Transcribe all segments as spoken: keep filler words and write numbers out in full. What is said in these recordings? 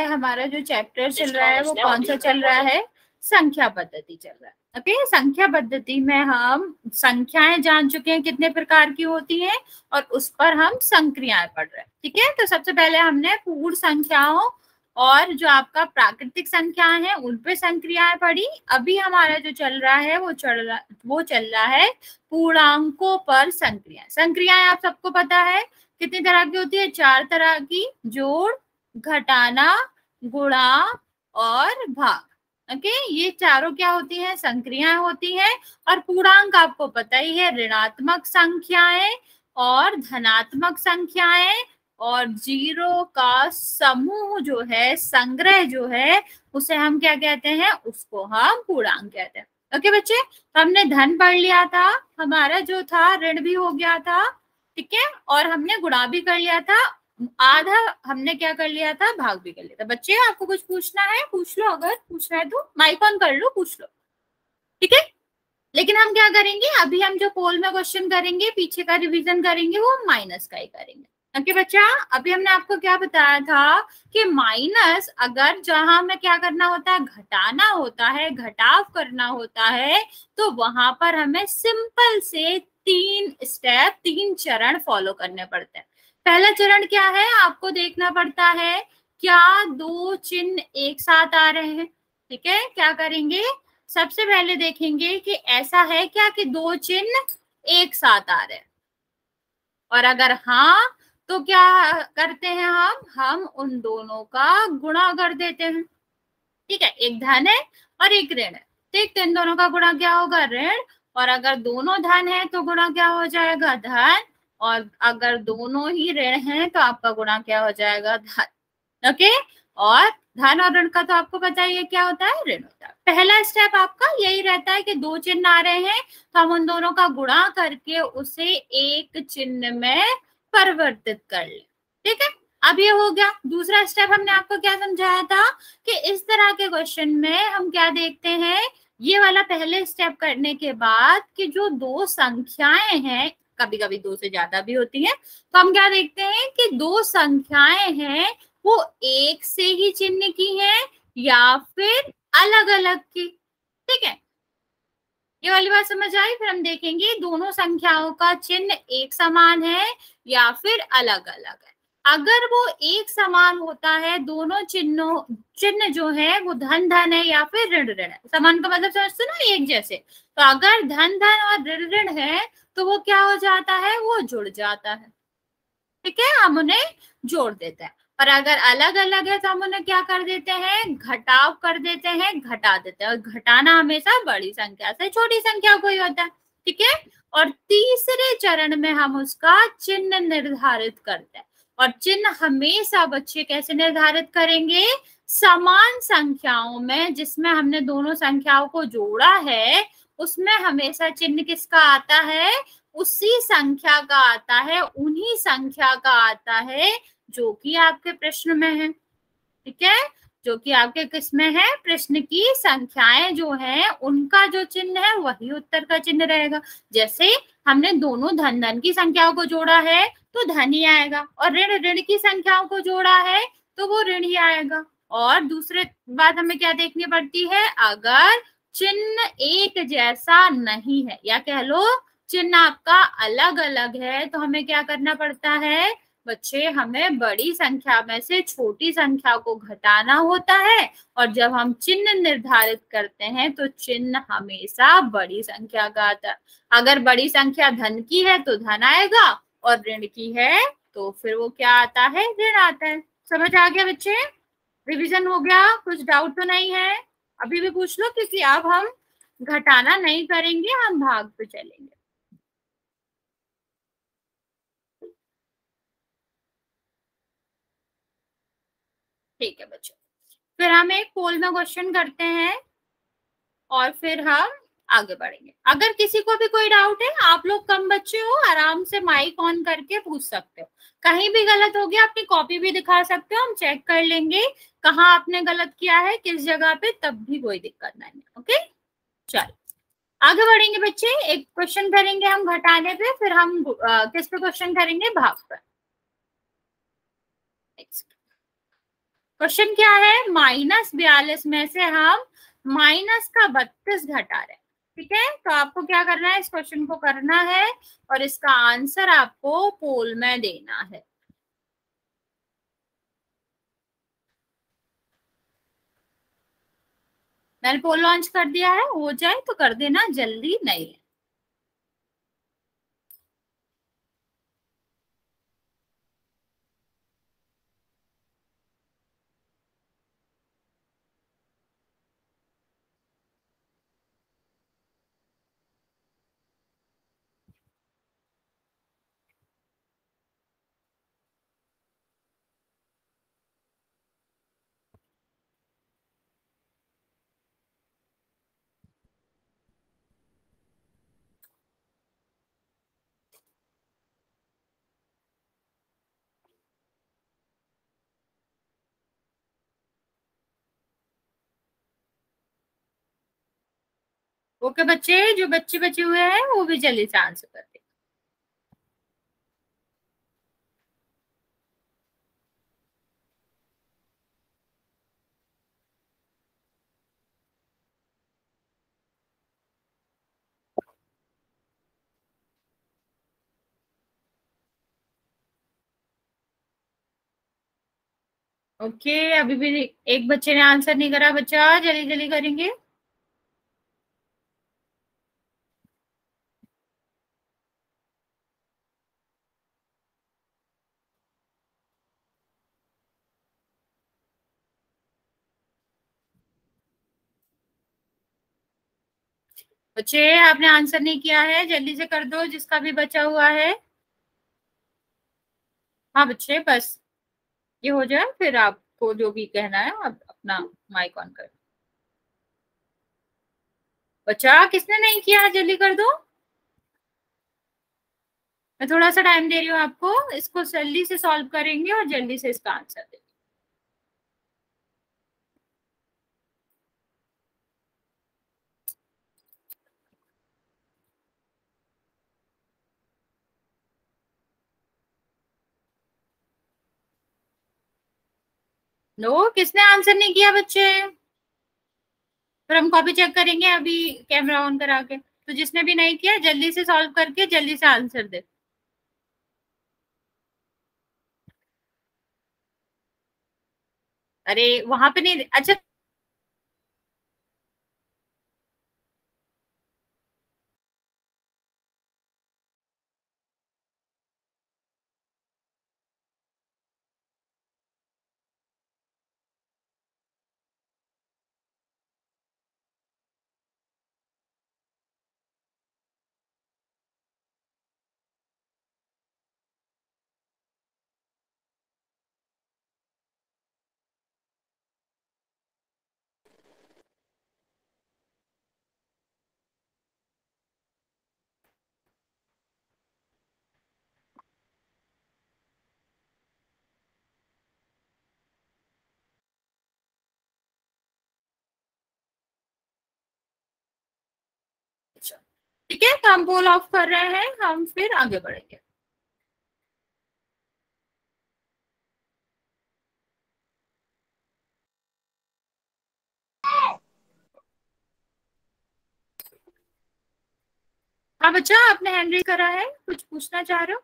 हमारा जो चैप्टर चल रहा है वो कौन सा चल रहा है, संख्या पद्धति चल रहा है। Okay okay? संख्या पद्धति में हम संख्याएं जान चुके हैं कितने प्रकार की होती हैं और उस पर हम संक्रियाएं पढ़ रहे हैं। ठीक है, तो सबसे पहले हमने पूर्ण संख्याओं और जो आपका प्राकृतिक संख्याएं हैं उन पे संक्रियाएं पढ़ी। अभी हमारा जो चल रहा है वो चल रहा वो चल रहा है पूर्णांकों पर संक्रियाएं। संक्रियाएं आप सबको पता है कितनी तरह की होती है, चार तरह की, जोड़, घटाना, गुणा और भाग। Okay okay? ये चारों क्या होती हैं, संक्रियाएं होती हैं। और पूर्णांक आपको पता ही है, ऋणात्मक संख्याएं और धनात्मक संख्याएं और जीरो का समूह जो है, संग्रह जो है, उसे हम क्या कहते हैं, उसको हम पूर्णांक कहते हैं। ओके okay, बच्चे, तो हमने धन पढ़ लिया था, हमारा जो था ऋण भी हो गया था, ठीक है, और हमने गुणा भी कर लिया था, आधा हमने क्या कर लिया था, भाग भी कर लिया था। बच्चे आपको कुछ पूछना है पूछ लो, अगर पूछना है तो माइक ऑन कर लो, पूछ लो, ठीक है। लेकिन हम क्या करेंगे, अभी हम जो पोल में क्वेश्चन करेंगे, पीछे का रिवीजन करेंगे, वो माइनस का ही करेंगे। ओके बच्चा, अभी हमने आपको क्या बताया था कि माइनस अगर जहां हमें क्या करना होता है, घटाना होता है, घटाव करना होता है, तो वहां पर हमें सिंपल से तीन स्टेप, तीन चरण फॉलो करने पड़ते हैं। पहला चरण क्या है, आपको देखना पड़ता है क्या दो चिन्ह एक साथ आ रहे हैं। ठीक है, क्या करेंगे, सबसे पहले देखेंगे कि ऐसा है क्या कि दो चिन्ह एक साथ आ रहे हैं, और अगर हाँ तो क्या करते हैं हम हम उन दोनों का गुणा कर देते हैं। ठीक है, एक धन है और एक ऋण है, ठीक, तो इन दोनों का गुणा क्या होगा, ऋण, और अगर दोनों धन है तो गुणा क्या हो जाएगा, धन, और अगर दोनों ही ऋण हैं तो आपका गुणा क्या हो जाएगा, धन। ओके, और धन और ऋण का तो आपको पता ही है क्या होता है, ऋण होता है। पहला स्टेप आपका यही रहता है कि दो चिन्ह आ रहे हैं तो हम उन दोनों का गुणा करके उसे एक चिन्ह में परिवर्तित कर ले। ठीक है, अब ये हो गया। दूसरा स्टेप हमने आपको क्या समझाया था कि इस तरह के क्वेश्चन में हम क्या देखते हैं, ये वाला पहले स्टेप करने के बाद कि जो दो संख्याएं हैं, कभी कभी दो से ज्यादा भी होती हैं, तो हम क्या देखते हैं कि दो संख्याएं हैं वो एक से ही चिन्ह की हैं या फिर अलग अलग की। ठीक है, ये वाली बात समझ आई। फिर हम देखेंगे दोनों संख्याओं का चिन्ह एक समान है या फिर अलग अलग है। अगर वो एक समान होता है, दोनों चिन्हों चिन्ह जो है वो धन धन है या फिर ऋण ऋण है, समान का मतलब समझते ना, एक जैसे, तो अगर धन धन और ऋण ऋण है तो वो क्या हो जाता है, वो जुड़ जाता है। ठीक है, हम उन्हें जोड़ देते हैं। और अगर अलग अलग है तो हम उन्हें क्या कर देते हैं, घटाव कर देते हैं, घटा देते हैं। और घटाना हमेशा बड़ी संख्या से छोटी संख्या को ही होता है। ठीक है, और तीसरे चरण में हम उसका चिन्ह निर्धारित करते हैं। और चिन्ह हमेशा बच्चे कैसे निर्धारित करेंगे, समान संख्याओं में, जिसमें हमने दोनों संख्याओं को जोड़ा है, उसमें हमेशा चिन्ह किसका आता है, उसी संख्या का आता है, उन्हीं संख्या का आता है जो कि आपके प्रश्न में है। ठीक है, जो कि आपके किस में है, प्रश्न की संख्याएं जो हैं उनका जो चिन्ह है वही उत्तर का चिन्ह रहेगा। जैसे हमने दोनों धन धन की संख्याओं को जोड़ा है तो धन ही आएगा, और ऋण ऋण की संख्याओं को जोड़ा है तो वो ऋण ही आएगा। और दूसरी बात हमें क्या देखनी पड़ती है, अगर चिन्ह एक जैसा नहीं है या कह लो चिन्ह आपका अलग अलग है, तो हमें क्या करना पड़ता है बच्चे, हमें बड़ी संख्या में से छोटी संख्या को घटाना होता है। और जब हम चिन्ह निर्धारित करते हैं तो चिन्ह हमेशा बड़ी संख्या का आता है। अगर बड़ी संख्या धन की है तो धन आएगा, और ऋण की है तो फिर वो क्या आता है, ऋण आता है। समझ आ गया बच्चे, रिवीजन हो गया, कुछ डाउट तो नहीं है, अभी भी पूछ लो, क्योंकि अब हम घटाना नहीं करेंगे, हम भाग पे चलेंगे। ठीक है बच्चों, फिर हम एक पोल में क्वेश्चन करते हैं और फिर हम आगे बढ़ेंगे। अगर किसी को भी कोई डाउट है, आप लोग कम बच्चे हो, आराम से माइक ऑन करके पूछ सकते हो। कहीं भी गलत हो गया अपनी कॉपी भी दिखा सकते हो, हम चेक कर लेंगे कहाँ आपने गलत किया है, किस जगह पे, तब भी कोई दिक्कत नहीं है। ओके, चलो आगे बढ़ेंगे बच्चे। एक क्वेश्चन करेंगे हम घटाने पे, फिर हम आ, किस पे क्वेश्चन करेंगे, भाग पर। क्वेश्चन क्या है, माइनस बयालीस में से हम माइनस का बत्तीस घटा रहे हैं। ठीक है, तो आपको क्या करना है, इस क्वेश्चन को करना है और इसका आंसर आपको पोल में देना है। मैंने पोल लॉन्च कर दिया है, हो जाए तो कर देना, जल्दी नहीं। ओके बच्चे, जो बच्चे बचे हुए हैं वो भी जल्दी से आंसर कर दे। ओके, अभी भी एक बच्चे ने आंसर नहीं करा, बच्चा जल्दी जल्दी करेंगे। बच्चे आपने आंसर नहीं किया है, जल्दी से कर दो जिसका भी बचा हुआ है। हाँ बच्चे, बस ये हो जाए फिर आपको जो भी कहना है आप अपना माइक ऑन कर। बच्चा किसने नहीं किया, जल्दी कर दो। मैं थोड़ा सा टाइम दे रही हूँ आपको, इसको जल्दी से सॉल्व करेंगे और जल्दी से इसका आंसर देंगे। नो, किसने आंसर नहीं किया बच्चे? फिर हम कॉपी चेक करेंगे अभी कैमरा ऑन करा के। तो जिसने भी नहीं किया जल्दी से सॉल्व करके जल्दी से आंसर दे। अरे वहां पे नहीं, अच्छा ठीक है, तो हम पोल ऑफ कर रहे हैं, हम फिर आगे बढ़ेंगे। हाँ बच्चा, आपने हैंड रेज करा है, कुछ पूछना चाह रहे हो?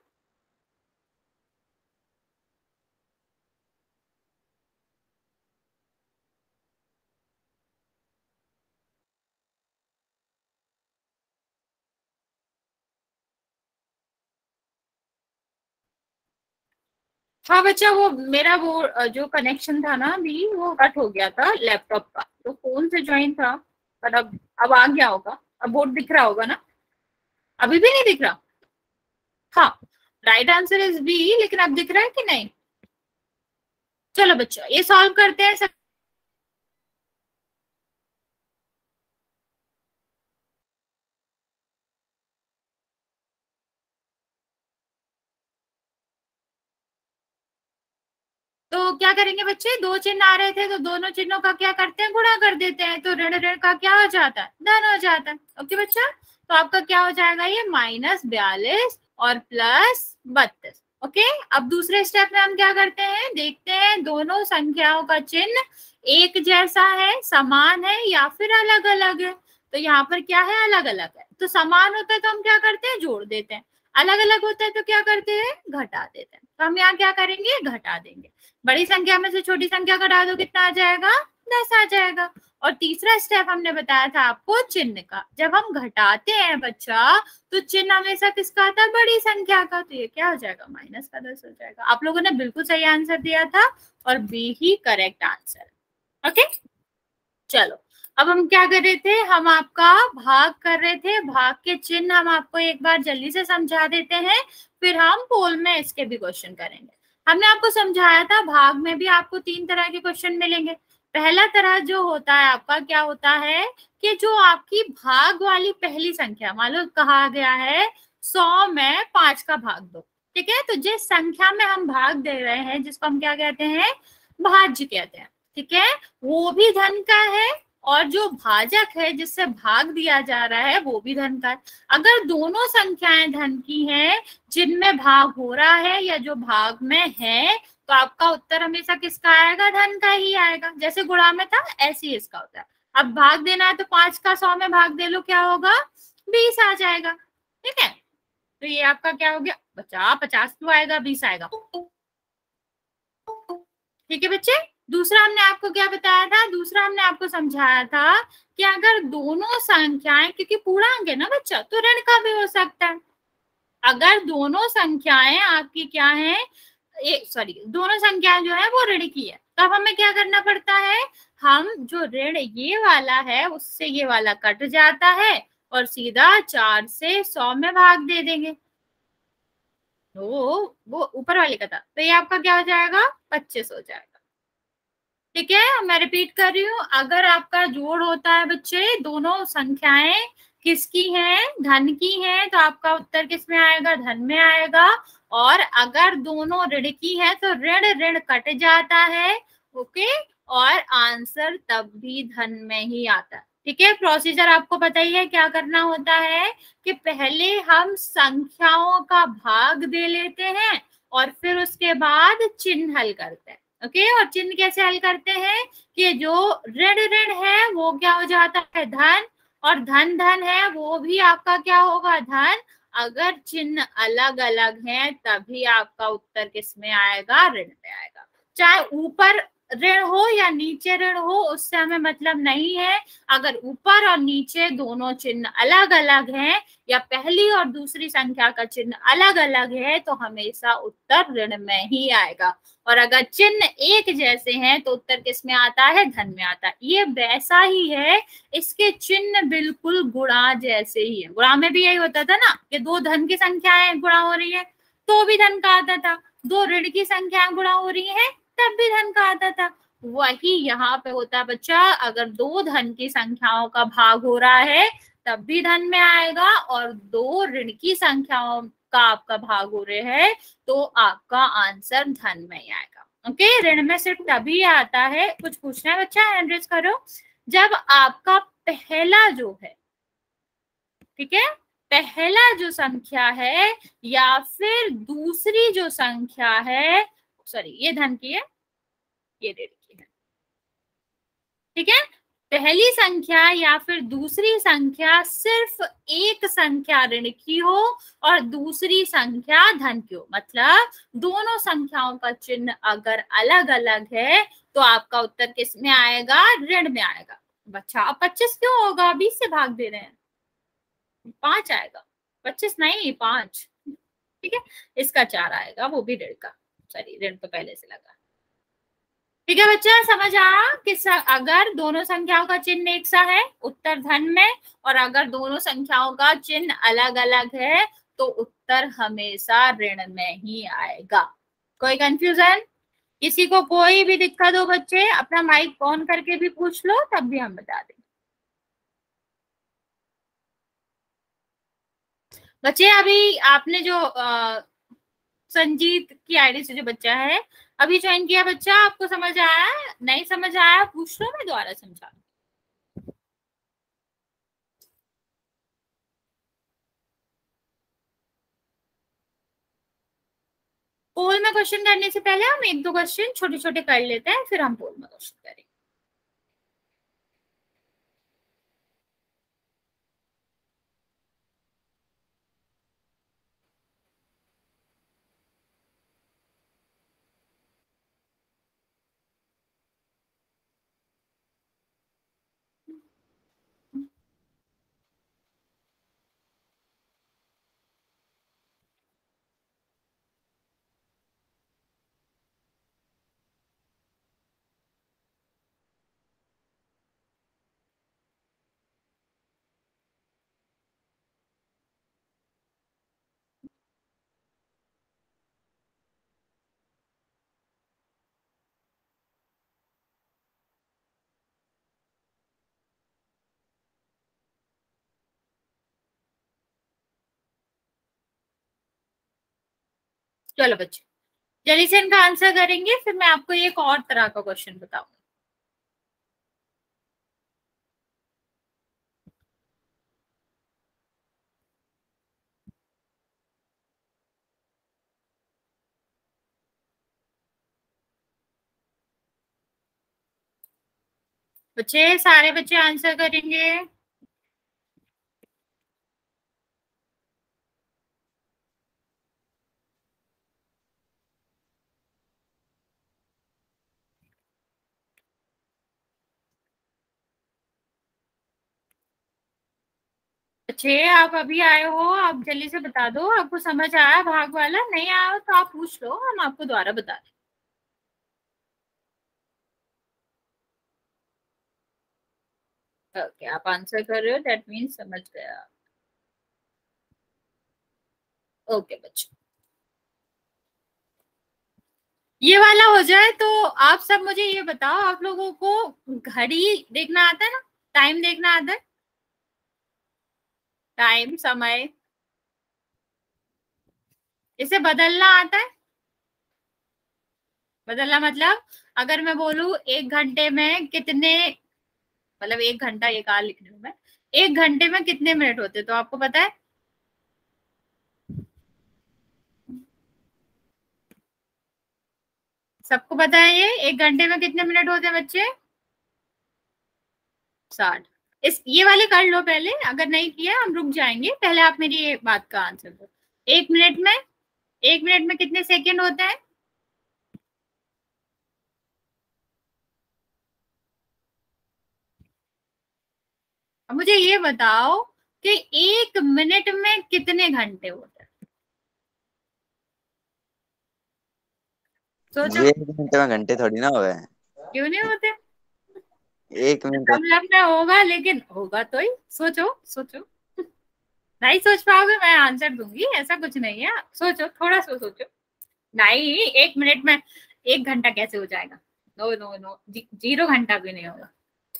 हाँ बच्चा, वो मेरा वो जो कनेक्शन था ना अभी वो कट हो गया था लैपटॉप का, तो फोन से ज्वाइन था, पर अब अब आ गया होगा, अब बोर्ड दिख रहा होगा ना? अभी भी नहीं दिख रहा? हाँ, राइट आंसर इज बी, लेकिन अब दिख रहा है कि नहीं? चलो बच्चा ये सॉल्व करते हैं सब। तो क्या करेंगे बच्चे, दो चिन्ह आ रहे थे तो दोनों चिन्हों का क्या करते हैं, गुणा कर देते हैं, तो ऋण ऋण का क्या हो जाता है, धन हो जाता है। ओके बच्चा, तो आपका क्या हो जाएगा, ये माइनस बयालीस और प्लस बत्तीस। ओके, अब दूसरे स्टेप में हम क्या करते हैं, देखते हैं दोनों संख्याओं का चिन्ह एक जैसा है, समान है या फिर अलग अलग है। तो यहाँ पर क्या है, अलग अलग है। तो समान होता है तो हम क्या करते हैं, जोड़ देते हैं। अलग अलग होता है तो क्या करते हैं, घटा देते हैं। तो हम यहाँ क्या करेंगे, घटा देंगे। बड़ी संख्या में से छोटी संख्या घटा दो, कितना आ जाएगा, दस आ जाएगा। और तीसरा स्टेप हमने बताया था आपको चिन्ह का। जब हम घटाते हैं बच्चा, तो चिन्ह हमेशा किसका आता है, बड़ी संख्या का। तो ये क्या हो जाएगा, माइनस का दस हो जाएगा। आप लोगों ने बिल्कुल सही आंसर दिया था और बी ही करेक्ट आंसर। ओके, चलो अब हम क्या कर रहे थे, हम आपका भाग कर रहे थे। भाग के चिन्ह हम आपको एक बार जल्दी से समझा देते हैं, फिर हम पोल में इसके भी क्वेश्चन करेंगे। हमने आपको समझाया था भाग में भी आपको तीन तरह के क्वेश्चन मिलेंगे। पहला तरह जो होता है आपका, क्या होता है कि जो आपकी भाग वाली पहली संख्या, मान लो कहा गया है सौ में पांच का भाग दो, ठीक है। तो जिस संख्या में हम भाग दे रहे हैं, जिसको हम क्या कहते हैं, भाज्य कहते हैं, ठीक है, वो भी धन का है। और जो भाजक है, जिससे भाग दिया जा रहा है, वो भी धन का है। अगर दोनों संख्याएं धन की हैं, जिनमें भाग हो रहा है या जो भाग में है, तो आपका उत्तर हमेशा किसका आएगा, धन का ही आएगा। जैसे गुणा में था, ऐसे ही इसका होता है। अब भाग देना है तो पांच का सौ में भाग दे लो, क्या होगा, बीस आ जाएगा, ठीक है। तो ये आपका क्या हो गया, बचा पचास क्यों आएगा, बीस आएगा, ठीक है बच्चे। दूसरा हमने आपको क्या बताया था, दूसरा हमने आपको समझाया था कि अगर दोनों संख्याएं, क्योंकि पूर्णांक है ना बच्चा, तो ऋण का भी हो सकता है। अगर दोनों संख्याएं आपकी क्या है, सॉरी दोनों संख्याएं जो है वो ऋण की है, तब हमें क्या करना पड़ता है, हम जो ऋण ये वाला है उससे ये वाला कट जाता है और सीधा चार से सौ में भाग दे देंगे। वो वो ऊपर वाले का था, तो ये आपका क्या हो जाएगा, पच्चीस हो जाएगा, ठीक है। मैं रिपीट कर रही हूँ, अगर आपका जोड़ होता है बच्चे, दोनों संख्याएं किसकी हैं, धन की हैं, तो आपका उत्तर किस में आएगा, धन में आएगा। और अगर दोनों ऋण की हैं, तो ऋण ऋण कट जाता है, ओके, और आंसर तब भी धन में ही आता है, ठीक है। प्रोसीजर आपको पता ही है, क्या करना होता है कि पहले हम संख्याओं का भाग दे लेते हैं और फिर उसके बाद चिन्ह हल करते हैं, ओके okay, और चिन्ह कैसे हल करते हैं कि जो ऋण ऋण है वो क्या हो जाता है, धन, और धन धन है वो भी आपका क्या होगा, धन। अगर चिन्ह अलग अलग हैं तभी आपका उत्तर किस में आएगा, ऋण में आएगा। चाहे ऊपर ऋण हो या नीचे ऋण हो, उससे हमें मतलब नहीं है। अगर ऊपर और नीचे दोनों चिन्ह अलग अलग हैं या पहली और दूसरी संख्या का चिन्ह अलग अलग है, तो हमेशा उत्तर ऋण में ही आएगा। और अगर चिन्ह एक जैसे हैं तो उत्तर किस में आता है, धन में आता है। ये वैसा ही है, इसके चिन्ह बिल्कुल गुणा जैसे ही है। गुणा में भी यही होता था ना कि दो धन की संख्याएं गुणा हो रही है तो भी धन का आता था, दो ऋण की संख्याएं गुणा हो रही है तब भी धन का आता था। वही यहाँ पे होता है बच्चा, अगर दो धन की संख्याओं का भाग हो रहा है तब भी धन में आएगा, और दो ऋण की संख्याओं का आपका भाग हो रहे हैं तो आपका आंसर धन में ही आएगा, ओके। ऋण में सिर्फ तभी आता है, कुछ पूछना है बच्चा, हैंड रेज करो, जब आपका पहला जो है, ठीक है, पहला जो संख्या है या फिर दूसरी जो संख्या है, सॉरी ये धन की है, ये ऋण की है, ठीक है। पहली संख्या या फिर दूसरी संख्या सिर्फ एक संख्या ऋण की हो और दूसरी संख्या धन की हो, मतलब दोनों संख्याओं का चिन्ह अगर अलग अलग है तो आपका उत्तर किस में आएगा, ऋण में आएगा। बच्चा अब पच्चीस क्यों होगा, बीस से भाग दे रहे हैं, पांच आएगा, पच्चीस नहीं पांच, ठीक है। इसका चार आएगा, वो भी ऋण का, सॉरी ऋण तो पहले से लगा, ठीक है बच्चा। समझ आया कि अगर दोनों संख्याओं का चिन्ह एक सा है उत्तर धन में, और अगर दोनों संख्याओं का चिन्ह अलग अलग है तो उत्तर हमेशा ऋण में ही आएगा। कोई कंफ्यूजन, किसी को कोई भी दिक्कत हो बच्चे, अपना माइक ऑन करके भी पूछ लो, तब भी हम बता देंगे। बच्चे अभी आपने जो आ, संजीत की आईडी से जो बच्चा है अभी ज्वाइन किया, बच्चा आपको समझ आया, नहीं समझ आया पूछ लो, मैं दोबारा समझा। पोल में क्वेश्चन करने से पहले हम एक दो क्वेश्चन छोटे छोटे कर लेते हैं, फिर हम पोल में क्वेश्चन करेंगे। चलो बच्चे जल्दी से इनका आंसर करेंगे, फिर मैं आपको एक और तरह का क्वेश्चन बताऊंगी। बच्चे सारे बच्चे आंसर करेंगे। बच्चे आप अभी आए हो, आप जल्दी से बता दो। आपको समझ आया भाग वाला? नहीं आया हो तो आप पूछ लो, हम आपको दोबारा बता दें। ओके आप आंसर कर रहे हो, दैट मीन्स समझ गया। ओके बच्चे ये वाला हो जाए तो आप सब मुझे ये बताओ, आप लोगों को घड़ी देखना आता है ना? टाइम देखना आता है? टाइम समय इसे बदलना आता है? बदलना मतलब अगर मैं बोलूं एक घंटे में कितने, मतलब एक घंटा ये कहा लिख रही हूँ मैं, एक घंटे में कितने मिनट होते तो आपको पता है? सबको पता है ये एक घंटे में कितने मिनट होते हैं बच्चे? साठ। इस ये वाले कर लो पहले, अगर नहीं किया हम रुक जाएंगे। पहले आप मेरी ये बात का आंसर दो। एक मिनट में एक मिनट में कितने सेकंड होते हैं? अब मुझे ये बताओ कि एक मिनट में कितने घंटे होते हैं? सोचो। ये एक घंटे में घंटे थोड़ी ना हुए। क्यों नहीं होते? एक मिनट में। मतलब में होगा, लेकिन होगा तो ही। सोचो सोचो। नहीं सोच पाओगे मैं आंसर दूंगी, ऐसा कुछ नहीं है। सोचो थोड़ा सा सोचो। नहीं एक मिनट में एक घंटा कैसे हो जाएगा? नो नो नो, जी, जीरो घंटा भी नहीं होगा।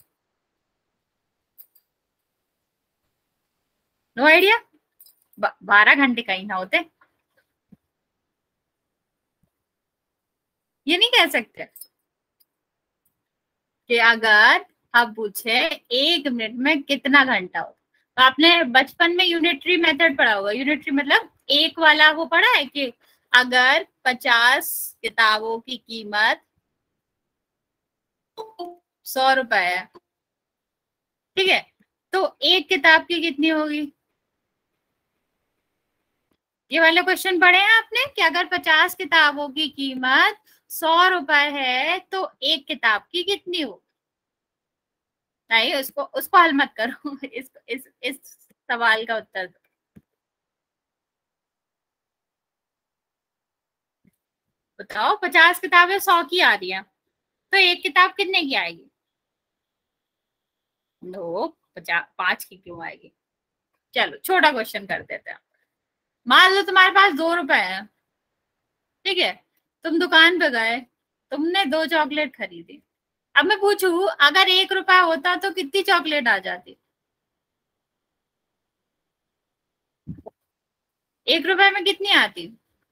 No idea. बारह घंटे कहीं ना होते, ये नहीं कह सकते कि अगर आप पूछे एक मिनट में कितना घंटा हो, तो आपने बचपन में यूनिटरी मेथड पढ़ा होगा। यूनिटरी मतलब एक वाला वो पढ़ा है कि अगर पचास किताबों की कीमत सौ रुपए है, ठीक है, तो एक किताब की कितनी होगी? ये वाले क्वेश्चन पढ़े हैं आपने कि अगर पचास किताबों की कीमत सौ रुपए है तो एक किताब की कितनी हो? नहीं उसको उसको हल मत करो। इस इस इस सवाल का उत्तर दो। बताओ पचास किताबें सौ की आ रही है, तो एक किताब कितने की आएगी? दो। पचास पांच की क्यों आएगी? चलो छोटा क्वेश्चन कर देते हैं। मान लो तुम्हारे पास दो रुपए है, ठीक है, तुम दुकान पे गए, तुमने दो चॉकलेट खरीदी। अब मैं पूछू अगर एक रुपया होता तो कितनी चॉकलेट आ जाती? एक रुपए में कितनी आती?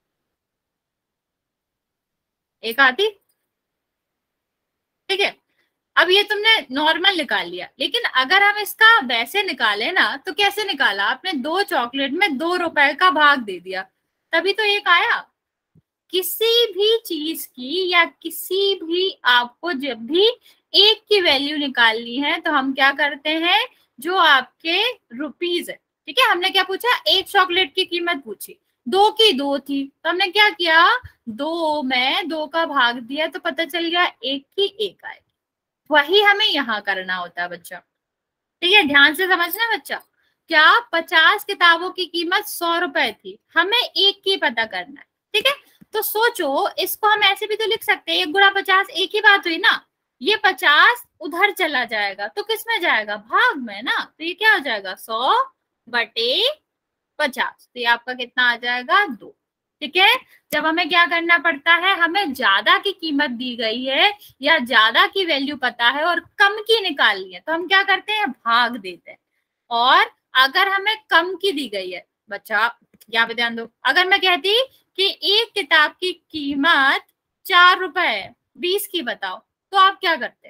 एक आती, ठीक है। अब ये तुमने नॉर्मल निकाल लिया, लेकिन अगर हम इसका वैसे निकाले ना तो कैसे निकाला? आपने दो चॉकलेट में दो रुपए का भाग दे दिया, तभी तो एक आया। किसी भी चीज की या किसी भी, आपको जब भी एक की वैल्यू निकालनी है तो हम क्या करते हैं, जो आपके रुपीज है, ठीक है, हमने क्या पूछा, एक चॉकलेट की कीमत पूछी, दो की दो थी तो हमने क्या किया, दो में दो का भाग दिया तो पता चल गया एक की एक आएगी। वही हमें यहाँ करना होता है बच्चा, ठीक है, ध्यान से समझना बच्चा। क्या पचास किताबों की कीमत सौ रुपए थी, हमें एक की पता करना है, ठीक है। तो सोचो, इसको हम ऐसे भी तो लिख सकते हैं, एक गुणा पचास, एक ही बात हुई ना, ये पचास उधर चला जाएगा तो किस में जाएगा, भाग में ना, तो ये क्या हो जाएगा, सौ बटे पचास, तो ये आपका कितना आ जाएगा, दो, ठीक है। जब हमें क्या करना पड़ता है, हमें ज्यादा की कीमत दी गई है या ज्यादा की वैल्यू पता है और कम की निकालनी है तो हम क्या करते हैं, भाग देते हैं। और अगर हमें कम की दी गई है बच्चा, यहाँ पे ध्यान दो, अगर मैं कहती कि एक किताब की कीमत चार रुपए है, बीस की बताओ, तो आप क्या करते,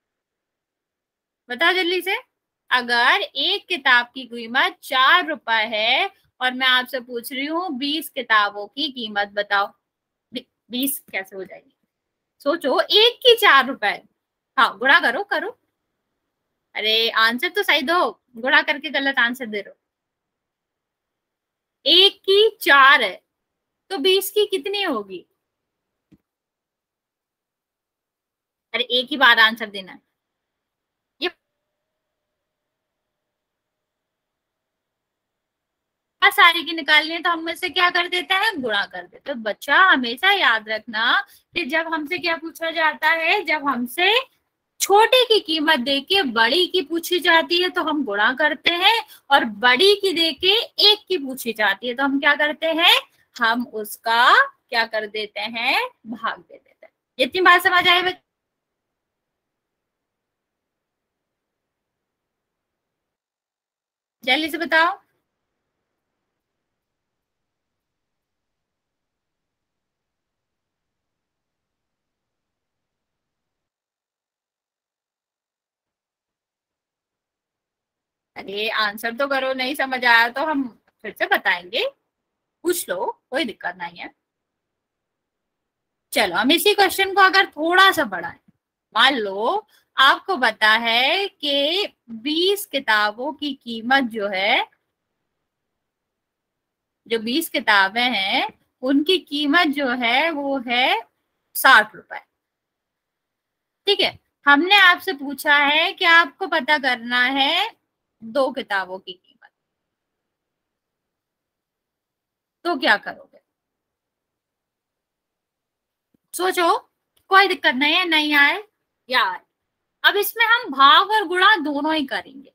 बताओ जल्दी से। अगर एक किताब की कीमत चार रुपए है और मैं आपसे पूछ रही हूँ बीस किताबों की कीमत बताओ, बीस कैसे हो जाएगी, सोचो, एक की चार रुपए, हाँ गुणा करो करो, अरे आंसर तो सही दो, गुणा करके गलत आंसर दे रहे हो। एक की चार है तो बीस की कितनी होगी, अरे एक ही बार आंसर देना है, ये सारी की निकालनी है तो हम इससे क्या कर देते हैं, गुणा कर देते। तो बच्चा हमेशा याद रखना कि जब हमसे क्या पूछा जाता है, जब हमसे छोटे की कीमत देके बड़ी की पूछी जाती है तो हम गुणा करते हैं, और बड़ी की देके एक की पूछी जाती है तो हम क्या करते हैं, हम उसका क्या कर देते हैं, भाग दे देते हैं। इतनी बात समझ आए बच्चे, जल्दी से बताओ। अरे आंसर तो करो, नहीं समझ आया तो हम फिर से बताएंगे, पूछ लो, कोई दिक्कत नहीं है। चलो हम इसी क्वेश्चन को अगर थोड़ा सा बढ़ाएं, मान लो आपको पता है कि बीस किताबों की कीमत जो है, जो बीस किताबें हैं उनकी कीमत जो है वो है साठ रुपए, ठीक है। हमने आपसे पूछा है कि आपको पता करना है दो किताबों की कीमत, तो क्या करोगे, सोचो, कोई दिक्कत नहीं है, नहीं आए यार। अब इसमें हम भाग और गुणा दोनों ही करेंगे,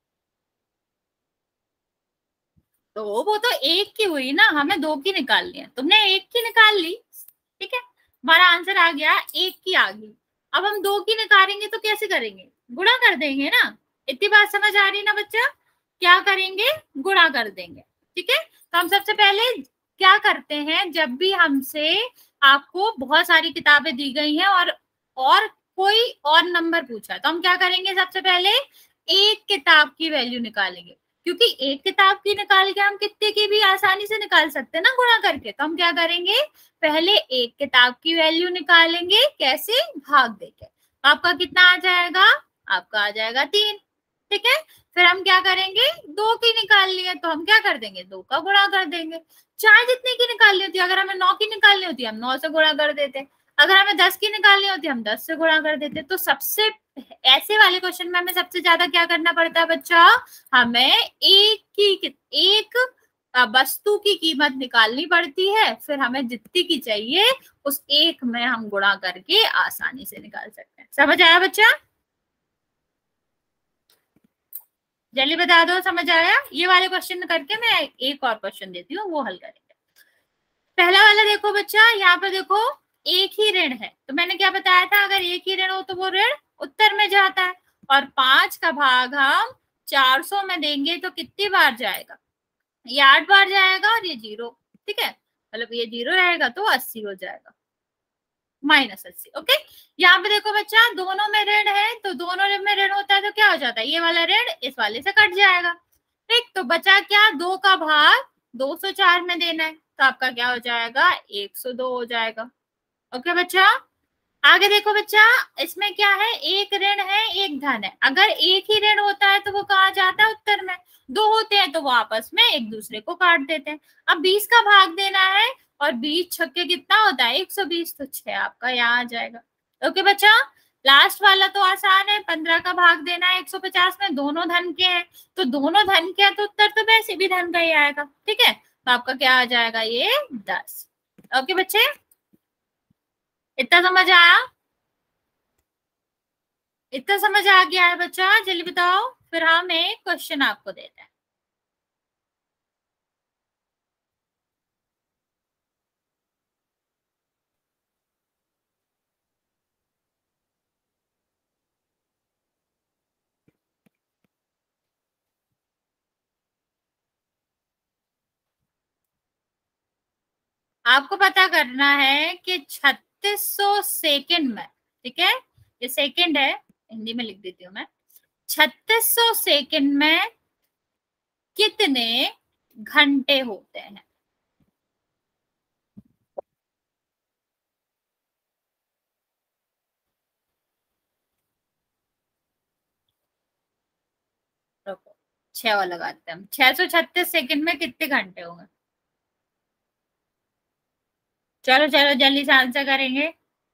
तो वो तो एक की हुई ना, हमें दो की निकालनी है, तुमने एक की निकाल ली, ठीक है, हमारा आंसर आ गया, एक की आ गई। अब हम दो की निकालेंगे तो कैसे करेंगे, गुणा कर देंगे ना, इतनी बात समझ आ रही है ना बच्चा, क्या करेंगे, गुणा कर देंगे, ठीक है। तो हम सबसे पहले क्या करते हैं, जब भी हमसे आपको बहुत सारी किताबें दी गई हैं और और कोई और नंबर पूछा है तो हम क्या करेंगे, सबसे पहले एक किताब की वैल्यू निकालेंगे, क्योंकि एक किताब की निकाल के हम कितने की भी आसानी से निकाल सकते हैं ना गुणा करके, तो हम क्या करेंगे, पहले एक किताब की वैल्यू निकालेंगे, कैसे, भाग देके, आपका कितना आ जाएगा, आपका आ जाएगा तीन, ठीक है। फिर हम क्या करेंगे, दो की निकालनी है तो हम क्या कर देंगे, दो का गुणा कर देंगे, चाहे जितने की निकालनी होती है, अगर हमें नौ की निकालनी होती है हम नौ से गुणा कर देते, अगर हमें दस की निकालनी होती है हम दस से गुणा कर देते। तो सबसे ऐसे वाले क्वेश्चन में हमें सबसे ज्यादा क्या करना पड़ता है बच्चा, हमें एक की एक वस्तु की कीमत निकालनी पड़ती है, फिर हमें जितनी की चाहिए उस एक में हम गुणा करके आसानी से निकाल सकते हैं। समझ आया बच्चा, जल्दी बता दो समझ आया। ये वाले क्वेश्चन करके मैं एक और क्वेश्चन देती हूँ, वो हल करेंगे। पहला वाला देखो बच्चा, यहाँ पर देखो एक ही ऋण है, तो मैंने क्या बताया था, अगर एक ही ऋण हो तो वो ऋण उत्तर में जाता है, और पांच का भाग हम चार सौ में देंगे तो कितनी बार जाएगा, ये आठ बार जाएगा, और ये जीरो, ठीक है, मतलब ये जीरो रहेगा तो अस्सी हो जाएगा, माइनस अस्सी, ओके। यहाँ पे देखो बच्चा, दोनों में ऋण है तो दोनों में ऋण होता है तो क्या हो जाता है, ये वाला ऋण इस वाले से कट जाएगा, ठीक। तो बचा क्या, दो का भाग दो सौ चार में देना है, तो आपका क्या हो जाएगा, एक सौ दो हो जाएगा। ओके बच्चा, आगे देखो बच्चा, इसमें क्या है, एक ऋण है एक धन है। अगर एक ही ऋण होता है तो वो कहाँ जाता है, उत्तर में। दो होते हैं तो वो आपस में एक दूसरे को काट देते हैं। अब बीस का भाग देना है, और बीस छक्के कितना होता है, एक सौ बीस, तो छह आपका यहाँ आ जाएगा। ओके बच्चा, लास्ट वाला तो आसान है, पंद्रह का भाग देना है एक सौ पचास में, दोनों धन के हैं, तो दोनों धन के हैं तो उत्तर तो वैसे भी धन का ही आएगा। ठीक है, तो आपका क्या आ जाएगा, ये दस। ओके बच्चे, इतना समझ आया, इतना समझ आ गया है बच्चा, जल्दी बताओ, फिर हम एक क्वेश्चन आपको देते हैं। आपको पता करना है कि छत्तीस सौ सेकेंड में, ठीक है, ये सेकेंड है, हिंदी में लिख देती हूँ मैं, छत्तीस सौ सेकेंड में कितने घंटे होते हैं। रुको, छह वाला लगाते हैं हम, छह सौ छत्तीस सेकेंड में कितने घंटे होंगे। चलो चलो जल्दी से आंसर करेंगे।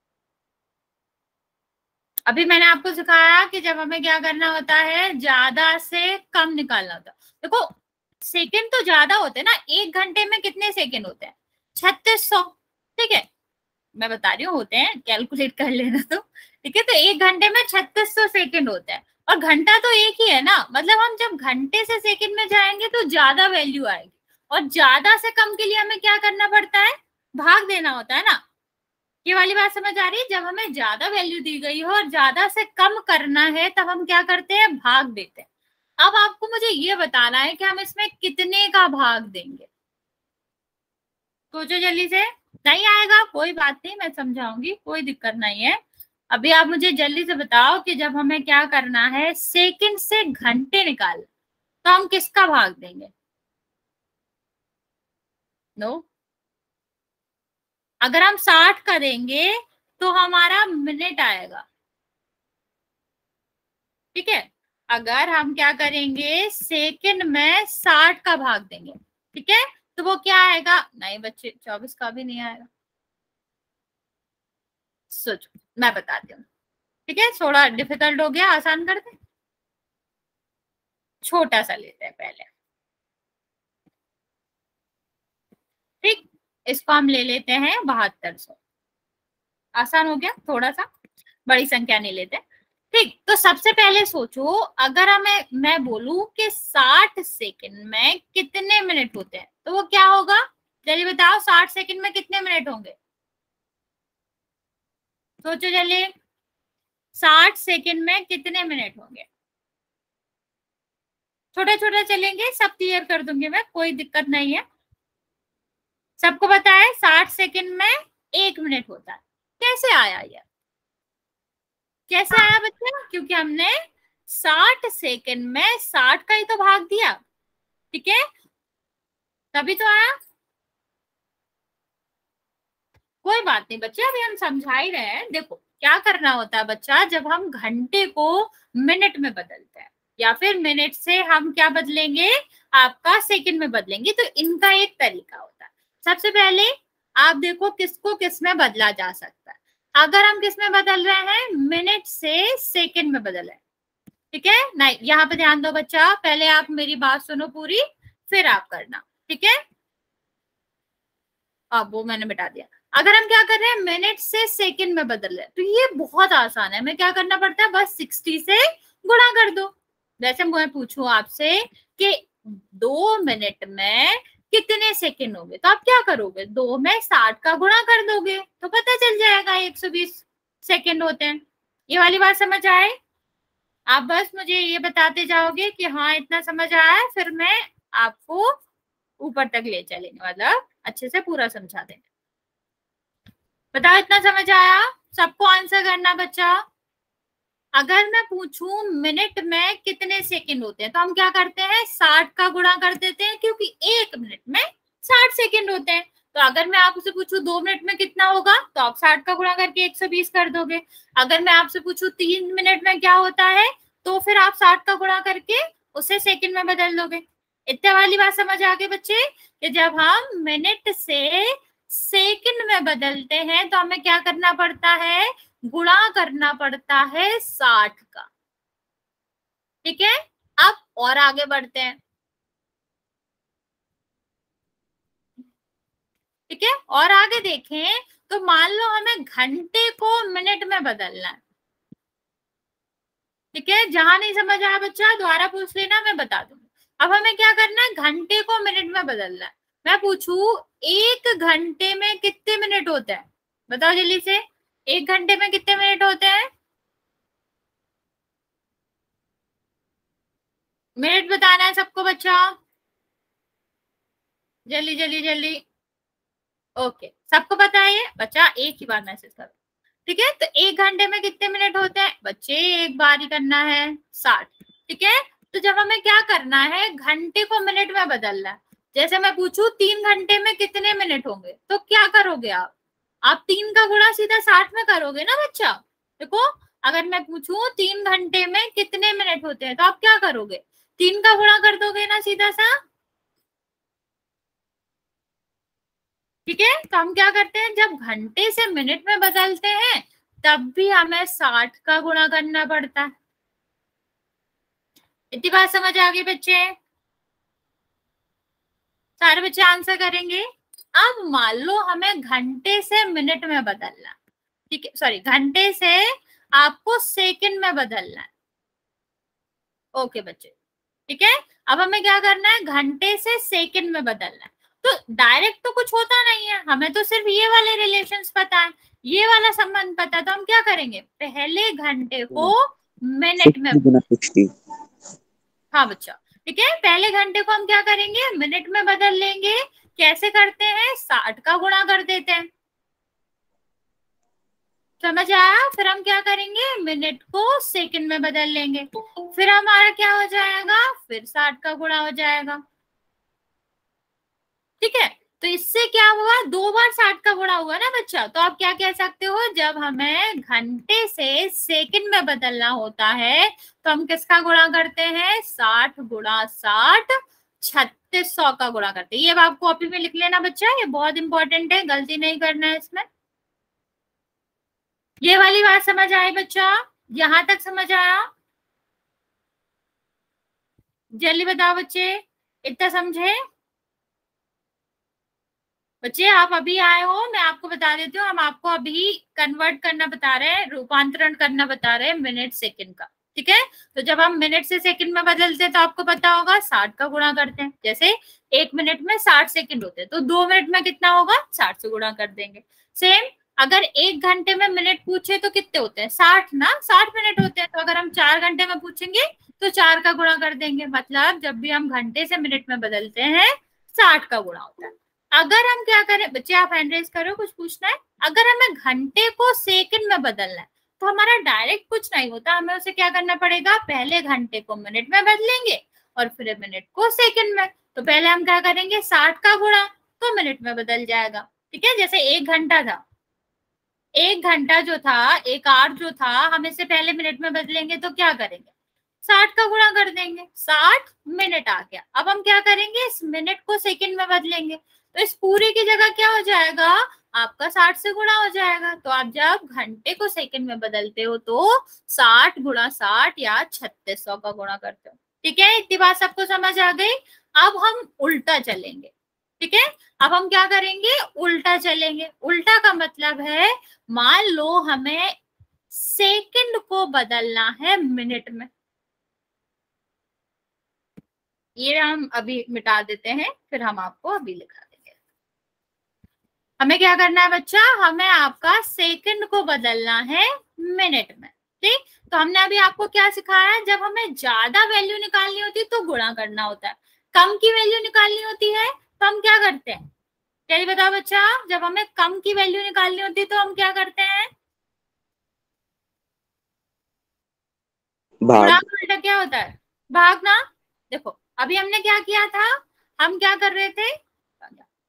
अभी मैंने आपको सिखाया कि जब हमें क्या करना होता है, ज्यादा से कम निकालना होता है। देखो सेकंड तो ज्यादा होते हैं ना, एक घंटे में कितने सेकंड होते हैं, छत्तीस सौ। ठीक है, मैं बता रही हूँ होते हैं, कैलकुलेट कर लेना तो। ठीक है, तो एक घंटे में छत्तीस सौ सेकेंड होता है, और घंटा तो एक ही है ना, मतलब हम जब घंटे से सेकंड में जाएंगे तो ज्यादा वैल्यू आएगी, और ज्यादा से कम के लिए हमें क्या करना पड़ता है, भाग देना होता है ना। ये वाली बात समझ आ रही है, जब हमें ज्यादा वैल्यू दी गई हो और ज्यादा से कम करना है तब हम क्या करते हैं, भाग देते हैं। अब आपको मुझे ये बताना है कि हम इसमें कितने का भाग देंगे। सोचो जल्दी से, नहीं आएगा कोई बात नहीं, मैं समझाऊंगी, कोई दिक्कत नहीं है। अभी आप मुझे जल्दी से बताओ कि जब हमें क्या करना है, सेकंड से घंटे निकाल, तो हम किसका भाग देंगे। नो, अगर हम साठ का देंगे तो हमारा मिनट आएगा। ठीक है, अगर हम क्या करेंगे, सेकंड में साठ का भाग देंगे, ठीक है, तो वो क्या आएगा, नहीं बच्चे चौबीस का भी नहीं आएगा। सोचो, मैं बताती हूँ। ठीक है, थोड़ा डिफिकल्ट हो गया, आसान करते, छोटा सा लेते हैं पहले। ठीक, इसको हम ले लेते हैं बहत्तर सौ, आसान हो गया थोड़ा सा, बड़ी संख्या नहीं लेते। ठीक, तो सबसे पहले सोचो, अगर हमें मैं बोलूं कि साठ सेकंड में कितने मिनट होते हैं, तो वो क्या होगा, जल्दी बताओ, साठ सेकंड में कितने मिनट होंगे, सोचो जल्दी, साठ सेकंड में कितने मिनट होंगे। छोटे छोटे चलेंगे, सब क्लियर कर दूंगी मैं, कोई दिक्कत नहीं है। सबको पता है साठ सेकंड में एक मिनट होता है। कैसे आया ये, कैसे आया बच्चा, क्योंकि हमने साठ सेकंड में साठ का ही तो भाग दिया। ठीक है, तभी तो आया। कोई बात नहीं बच्चे, अभी हम समझा ही रहे हैं। देखो क्या करना होता है बच्चा, जब हम घंटे को मिनट में बदलते हैं, या फिर मिनट से हम क्या बदलेंगे, आपका सेकंड में बदलेंगे, तो इनका एक तरीका होता है। सबसे पहले आप देखो किसको किस में बदला जा सकता है। अगर हम किस में बदल रहे हैं, मिनट से सेकंड में बदल रहे हैं, ठीक है, नहीं यहाँ पे ध्यान दो बच्चा, पहले आप मेरी बात सुनो पूरी, फिर आप करना। ठीक है, अब वो मैंने मिटा दिया। अगर हम क्या कर रहे हैं, मिनट से सेकंड में बदल रहे हैं, तो ये बहुत आसान है। हमें क्या करना पड़ता है, बस सिक्सटी से गुणा कर दो। वैसे मैं पूछूं आपसे कि दो मिनट में कितने सेकंड होंगे, तो आप क्या करोगे, दो में साठ का गुणा कर दोगे तो पता चल जाएगा एक सौ बीस सेकंड होते हैं। ये वाली बात समझ आए, आप बस मुझे ये बताते जाओगे कि हाँ इतना समझ आया है, फिर मैं आपको ऊपर तक ले चलेंगे, मतलब अच्छे से पूरा समझा देंगे। बताओ इतना समझ आया, सबको आंसर करना बच्चा। अगर मैं पूछूं मिनट में कितने सेकंड होते हैं, तो हम क्या करते हैं, साठ का गुणा कर देते हैं, क्योंकि एक मिनट में साठ सेकंड होते हैं। तो अगर मैं आपसे पूछूं दो मिनट में कितना होगा, तो आप साठ का गुणा करके एक सौ बीस कर दोगे। अगर मैं आपसे पूछूं तीन मिनट में क्या होता है, तो फिर आप साठ का गुणा करके उसे सेकंड में बदल दोगे। इतने वाली बात समझ आ गई बच्चे, कि जब हम मिनट से सेकंड में बदलते हैं तो हमें क्या करना पड़ता है, गुणा करना पड़ता है साठ का। ठीक है, अब और आगे बढ़ते हैं। ठीक है, और आगे देखें तो मान लो हमें घंटे को मिनट में बदलना है। ठीक है, जहां नहीं समझ आया बच्चा दोबारा पूछ लेना, मैं बता दूंगी। अब हमें क्या करना है, घंटे को मिनट में बदलना है। मैं पूछू एक घंटे में कितने मिनट होते हैं, बताओ जल्दी से, एक घंटे में कितने मिनट होते हैं, मिनट बताना है सबको बच्चा, जल्दी जल्दी जल्दी। ओके, सबको पता है ये बच्चा, एक ही बार मैसेज करो। ठीक है, तो एक घंटे में कितने मिनट होते हैं बच्चे, एक बार ही करना है, साठ। ठीक है, तो जब हमें क्या करना है, घंटे को मिनट में बदलना है। जैसे मैं पूछूं तीन घंटे में कितने मिनट होंगे, तो क्या करोगे आप आप तीन का गुणा सीधा साठ में करोगे ना बच्चा। देखो, अगर मैं पूछूं तीन घंटे में कितने मिनट होते हैं, तो आप क्या करोगे, तीन का गुणा कर दोगे ना सीधा सा। ठीक है, तो हम क्या करते हैं, जब घंटे से मिनट में बदलते हैं तब भी हमें साठ का गुणा करना पड़ता है। इतनी बात समझ आ गई बच्चे, सारे बच्चे आंसर करेंगे। अब मान लो हमें घंटे से मिनट में बदलना, ठीक है, सॉरी घंटे से आपको सेकंड में बदलना है। ओके बच्चे, ठीक है, अब हमें क्या करना है, घंटे से सेकंड में बदलना है। तो डायरेक्ट तो कुछ होता नहीं है, हमें तो सिर्फ ये वाले रिलेशंस पता है, ये वाला संबंध पता है। तो हम क्या करेंगे, पहले घंटे को मिनट में, हाँ बच्चा, ठीक है, पहले घंटे को हम क्या करेंगे, मिनट में बदल लेंगे। कैसे करते हैं, साठ का गुणा कर देते हैं। समझ आया, फिर हम क्या करेंगे, मिनट को सेकंड में बदल लेंगे, फिर हमारा क्या हो जाएगा, फिर साठ का गुणा हो जाएगा। ठीक है, तो इससे क्या हुआ, दो बार साठ का गुणा हुआ ना बच्चा। तो आप क्या कह सकते हो, जब हमें घंटे से सेकंड में बदलना होता है तो हम किसका गुणा करते हैं, साठ गुणा साठ, छत्तीस सौ का गुणा करते हैं। ये आप कॉपी में लिख लेना बच्चा, ये बहुत इंपॉर्टेंट है, गलती नहीं करना है इसमें। ये वाली बात समझ आई बच्चा, यहां तक समझ आया, जल्दी बताओ बच्चे, इतना समझे बच्चे। आप अभी आए हो, मैं आपको बता देती हूँ, हम आपको अभी कन्वर्ट करना बता रहे हैं, रूपांतरण करना बता रहे हैं मिनट सेकंड का। ठीक है, तो जब हम मिनट से सेकंड में बदलते हैं तो आपको पता होगा साठ का गुणा करते हैं। जैसे एक मिनट में साठ सेकंड होते हैं, तो दो मिनट में कितना होगा, साठ से गुणा कर देंगे। सेम, अगर एक घंटे में मिनट पूछे तो कितने होते हैं, साठ ना, साठ मिनट होते हैं। तो अगर हम चार घंटे में पूछेंगे तो चार का गुणा कर देंगे। मतलब जब भी हम घंटे से मिनट में बदलते हैं साठ का गुणा होता है। अगर हम क्या करें बच्चे, आप हैंड रेज करो, कुछ पूछना है। अगर हमें घंटे को सेकंड में बदलना है तो हमारा डायरेक्ट कुछ नहीं होता, हमें उसे क्या करना पड़ेगा, पहले घंटे को मिनट में बदलेंगे और फिर मिनट को सेकंड में। तो पहले हम क्या करेंगे, साठ का गुणा, तो मिनट में बदल जाएगा। ठीक है, जैसे एक घंटा था, एक घंटा जो था, एक आवर जो था, हम इसे पहले मिनट में बदलेंगे तो क्या करेंगे, साठ का गुणा कर देंगे, साठ मिनट आ गया। अब हम क्या करेंगे, इस मिनट को सेकंड में बदलेंगे, तो इस पूरे की जगह क्या हो जाएगा, आपका साठ से गुणा हो जाएगा। तो आप जब घंटे को सेकंड में बदलते हो तो साठ गुणा साठ या छत्तीस सौ का गुणा करते हो। ठीक है, इतनी बात सबको समझ आ गई। अब हम उल्टा चलेंगे। ठीक है, अब हम क्या करेंगे, उल्टा चलेंगे। उल्टा का मतलब है, मान लो हमें सेकंड को बदलना है मिनट में, ये हम अभी मिटा देते हैं, फिर हम आपको अभी लिखा देंगे। हमें क्या करना है बच्चा, हमें आपका सेकंड को बदलना है मिनट में। ठीक, तो हमने अभी आपको क्या सिखाया, जब हमें ज्यादा वैल्यू निकालनी होती है तो गुणा करना होता है, कम की वैल्यू निकालनी होती है तो हम क्या करते हैं, क्या बताओ बच्चा, जब हमें कम की वैल्यू निकालनी होती है तो हम क्या करते हैं, गुणा का उल्टा क्या होता है, भागना। देखो अभी हमने क्या किया था, हम क्या कर रहे थे,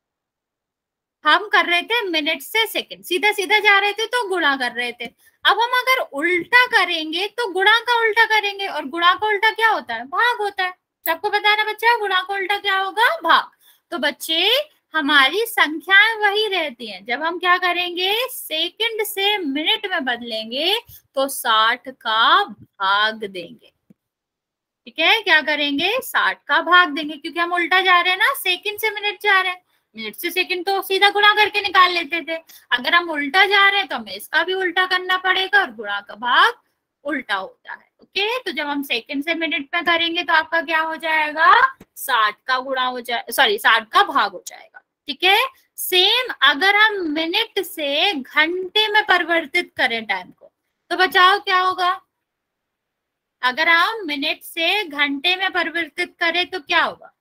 हम कर रहे थे मिनट से सेकंड, सीधा सीधा जा रहे थे तो गुणा कर रहे थे। अब हम अगर उल्टा करेंगे तो गुणा का उल्टा करेंगे, और गुणा का उल्टा क्या होता है? भाग होता है। सबको पता है ना बच्चा, गुणा का उल्टा क्या होगा? भाग। तो बच्चे हमारी संख्याएं वही रहती हैं, जब हम क्या करेंगे सेकंड से मिनट में बदलेंगे तो साठ का भाग देंगे। ठीक है, क्या करेंगे? साठ का भाग देंगे, क्योंकि हम उल्टा जा रहे हैं ना, सेकंड से मिनट जा रहे हैं। मिनट से सेकंड तो सीधा गुणा करके निकाल लेते थे, अगर हम उल्टा जा रहे हैं तो हमें इसका भी उल्टा करना पड़ेगा, और गुणा का भाग उल्टा होता है। ओके, तो जब हम सेकंड से मिनट में करेंगे तो आपका क्या हो जाएगा? साठ का गुणा हो जाए, सॉरी साठ का भाग हो जाएगा। ठीक है, सेम अगर हम मिनट से घंटे में परिवर्तित करें टाइम को, तो बचाओ क्या होगा? अगर हम मिनट से घंटे में परिवर्तित करें तो क्या होगा?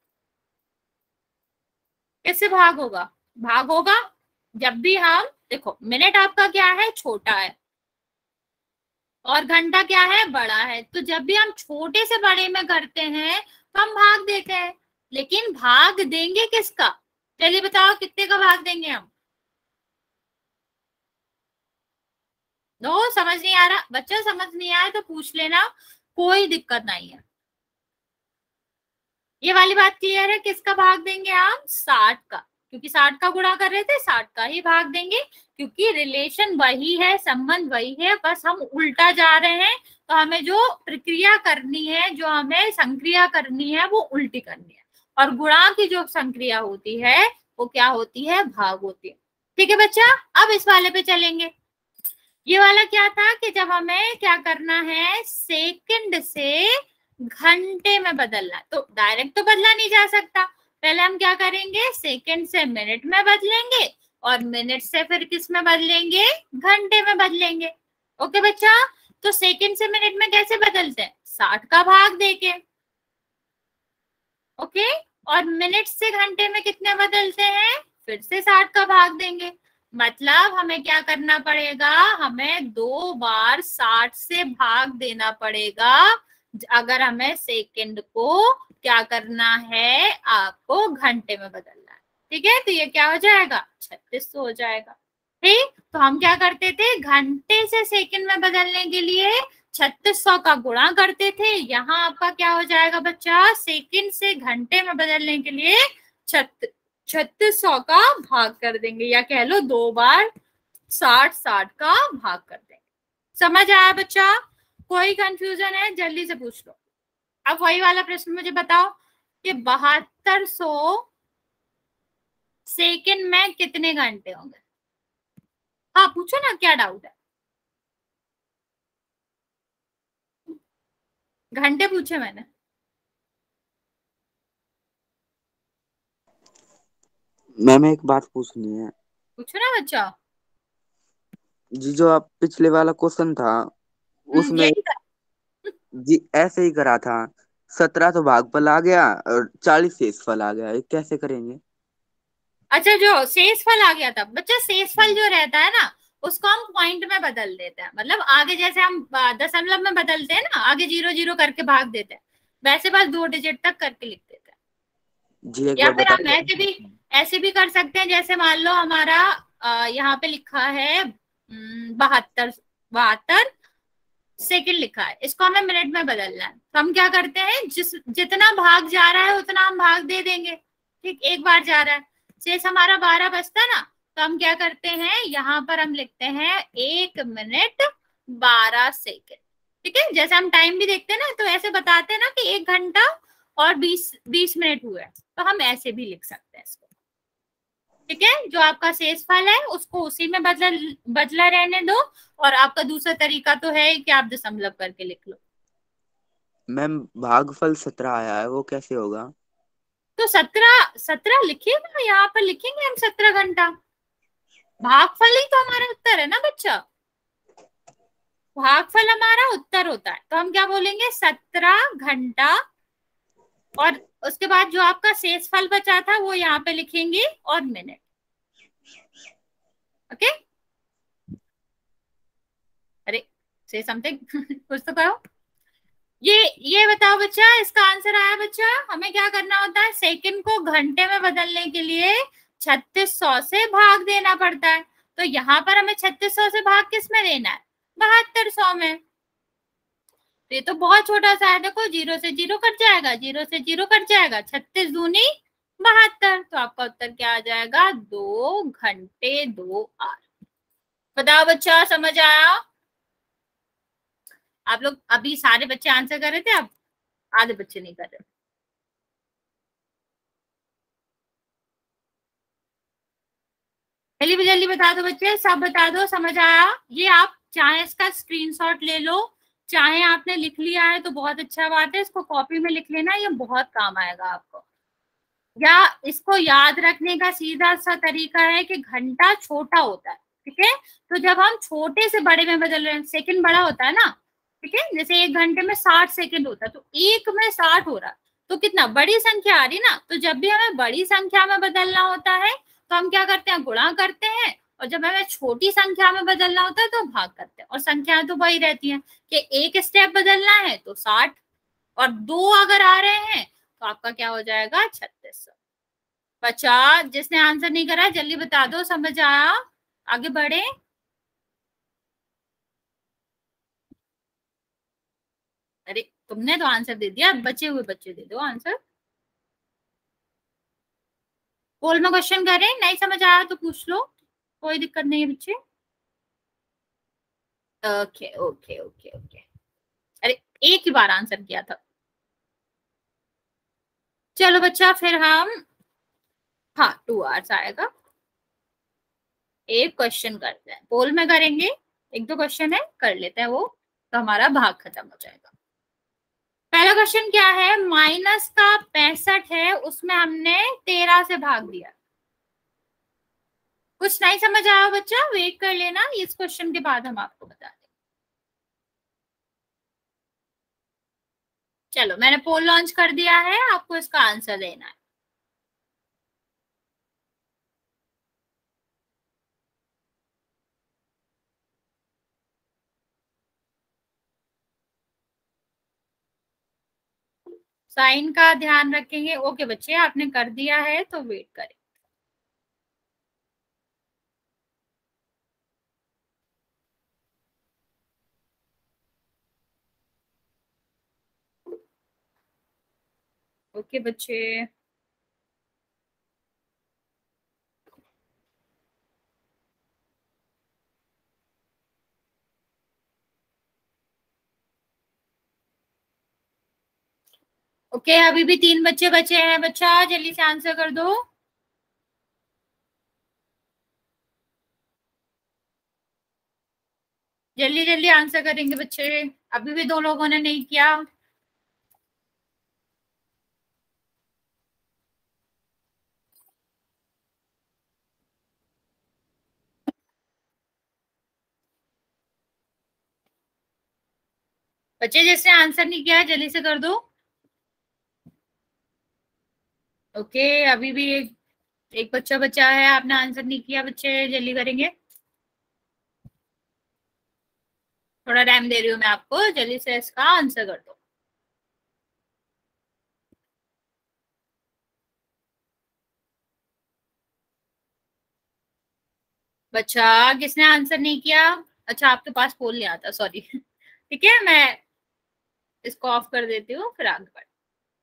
कैसे भाग होगा? भाग होगा जब भी हम, देखो मिनट आपका क्या है? छोटा है, और घंटा क्या है? बड़ा है। तो जब भी हम छोटे से बड़े में करते हैं तो हम भाग देते हैं, लेकिन भाग देंगे किसका? चलिए बताओ कितने का भाग देंगे हम? नो, समझ नहीं आ रहा बच्चा? समझ नहीं आया तो पूछ लेना, कोई दिक्कत नहीं है। ये वाली बात क्लियर है? किसका भाग देंगे हम? साठ का, क्योंकि साठ का गुणा कर रहे थे, साठ का ही भाग देंगे, क्योंकि रिलेशन वही है, संबंध वही है, बस हम उल्टा जा रहे हैं। तो हमें जो प्रक्रिया करनी है, जो हमें संक्रिया करनी है, वो उल्टी करनी है, और गुणा की जो संक्रिया होती है वो क्या होती है? भाग होती है। ठीक है बच्चा, अब इस वाले पे चलेंगे। ये वाला क्या था कि जब हमें क्या करना है, सेकंड से घंटे में बदलना, तो डायरेक्ट तो बदला नहीं जा सकता। पहले हम क्या करेंगे, सेकंड से मिनट में बदलेंगे, और मिनट से फिर किस में बदलेंगे? घंटे में बदलेंगे। ओके बच्चा, तो सेकंड से मिनट में कैसे बदलते हैं? साठ का भाग देके। ओके, और मिनट से घंटे में कितने बदलते हैं? फिर से साठ का भाग देंगे। मतलब हमें क्या करना पड़ेगा? हमें दो बार साठ से भाग देना पड़ेगा, अगर हमें सेकंड को क्या करना है, आपको घंटे में बदलना है। ठीक है, तो ये क्या हो जाएगा? छत्तीस सौ हो जाएगा। ठीक, तो हम क्या करते थे, घंटे से सेकंड में बदलने के लिए छत्तीस सौ का गुणा करते थे। यहाँ आपका क्या हो जाएगा बच्चा? सेकंड से घंटे में बदलने के लिए छत्तीस छत्तीस सौ का भाग कर देंगे, या कह लो दो बार साठ साठ का भाग कर देंगे। समझ आया बच्चा? कोई कंफ्यूजन है? जल्दी से पूछ लो। अब वही वाला प्रश्न मुझे बताओ कि बहत्तर सौ सेकंड में कितने घंटे होंगे? हाँ पूछो ना, क्या डाउट है? घंटे पूछे मैंने। मैम एक बात पूछनी है। पूछो ना बच्चा। जी, जो आप पिछले वाला क्वेश्चन था हम्म, उसमें यही था। जी ऐसे ही करा था। सत्रह तो भागफल आ गया और चालीस शेषफल आ गया, ये कैसे करेंगे? अच्छा, जो शेषफल आ गया था बच्चा, शेषफल जो रहता है ना, उसको हम पॉइंट में बदल देते हैं। मतलब आगे जैसे हम आ, दशमलव में बदलते हैं ना, आगे जीरो जीरो करके भाग देते हैं, वैसे बस दो डिजिट तक करके लिख देते हैं। जी एक या बार फिर बता हम ऐसे भी ऐसे भी कर सकते हैं, जैसे मान लो हमारा आ, यहाँ पे लिखा है बहत्तर बहत्तर सेकंड लिखा है, इसको हमें मिनट में बदलना है। तो हम क्या करते हैं, जिस जितना भाग जा रहा है उतना हम भाग दे देंगे। ठीक, एक बार जा रहा है, शेष हमारा बारह बचता ना, तो हम क्या करते हैं, यहाँ पर हम लिखते हैं एक मिनट बारह सेकंड। ठीक है, जैसे हम टाइम भी देखते हैं ना, तो ऐसे बताते हैं ना कि एक घंटा और बीस बीस मिनट हुए, तो हम ऐसे भी लिख सकते हैं इसको। ठीक है, जो आपका शेषफल है उसको उसी में बदल बदला रहने दो, और आपका दूसरा तरीका तो है कि आप दशमलव करके लिख लो। मैम भागफल सत्रह आया है, वो कैसे होगा? तो सत्रह सत्रह लिखिएगा, यहाँ पर लिखेंगे हम सत्रह घंटा। भागफल ही तो हमारा उत्तर है ना बच्चा, भागफल हमारा उत्तर होता है। तो हम क्या बोलेंगे, सत्रह घंटा, और उसके बाद जो आपका शेषफल बचा था वो यहाँ पे लिखेंगे, और मिनट। ओके, अरे से समथिंग कुछ तो कहो। ये ये बताओ बच्चा, इसका आंसर आया बच्चा? हमें क्या करना होता है, सेकंड को घंटे में बदलने के लिए छत्तीस सौ से भाग देना पड़ता है। तो यहाँ पर हमें छत्तीस सौ से भाग किस में देना है, बहत्तर सौ में। तो ये तो बहुत छोटा सा है, देखो जीरो से जीरो कट जाएगा, जीरो से जीरो कट जाएगा, छत्तीस दूनी बहत्तर। तो आपका उत्तर क्या आ जाएगा, दो घंटे दो आर। बताओ बच्चा, समझ आया? आप लोग अभी सारे बच्चे आंसर कर रहे थे, अब आधे बच्चे नहीं कर रहे। जल्दी जल्दी बता दो बच्चे, सब बता दो, समझ आया? ये आप चाहे इसका स्क्रीनशॉट ले लो, चाहे आपने लिख लिया है तो बहुत अच्छा बात है, इसको कॉपी में लिख लेना, ये बहुत काम आएगा आपको। या इसको याद रखने का सीधा सा तरीका है कि घंटा छोटा होता है, ठीक है? तो जब हम छोटे से बड़े में बदल रहे हैं, सेकंड बड़ा होता है ना, ठीक है? जैसे एक घंटे में साठ सेकंड होता है, तो एक में साठ हो रहा है, तो कितना बड़ी संख्या आ रही ना। तो जब भी हमें बड़ी संख्या में बदलना होता है तो हम क्या करते हैं, गुणा करते हैं, और जब हमें छोटी संख्या में बदलना होता है तो भाग करते हैं। और संख्याएं तो वही रहती हैं कि एक स्टेप बदलना है तो साठ, और दो अगर आ रहे हैं तो आपका क्या हो जाएगा, छत्तीस सौ। बच्चा जिसने आंसर नहीं करा जल्दी बता दो, समझ आया? आगे बढ़े। अरे तुमने तो आंसर दे दिया, बचे हुए बच्चे दे दो आंसर। पोल में क्वेश्चन करें, नहीं समझ आया तो पूछ लो, कोई दिक्कत नहीं है बच्चे। Okay okay okay okay. अरे एक ही बार आंसर किया था। चलो बच्चा, फिर हम, हाँ टू आवर्स आएगा। एक क्वेश्चन करते हैं, पोल में करेंगे, एक दो क्वेश्चन है कर लेते हैं वो, तो हमारा भाग खत्म हो जाएगा। पहला क्वेश्चन क्या है, माइनस का पैंसठ है, उसमें हमने तेरह से भाग दिया। कुछ नहीं समझ आया बच्चा, वेट कर लेना, इस क्वेश्चन के बाद हम आपको बता दें। चलो मैंने पोल लॉन्च कर दिया है, आपको इसका आंसर देना है। साइन का ध्यान रखेंगे। ओके बच्चे, आपने कर दिया है तो वेट करें। ओके बच्चे, ओके अभी भी तीन बच्चे बचे हैं, बच्चा जल्दी से आंसर कर दो। जल्दी जल्दी आंसर करेंगे बच्चे, अभी भी दो लोगों ने नहीं किया। बच्चे जिसने आंसर नहीं किया जल्दी से कर दो। ओके अभी भी एक, एक बच्चा बचा है, आपने आंसर नहीं किया, बच्चे जल्दी करेंगे। थोड़ा टाइम दे रही हूँ मैं आपको, जल्दी से इसका आंसर कर दो। बच्चा किसने आंसर नहीं किया, अच्छा आपके पास पोल नहीं आता, सॉरी ठीक है, मैं इसको ऑफ कर देती हूँ, फिर आगे बढ़।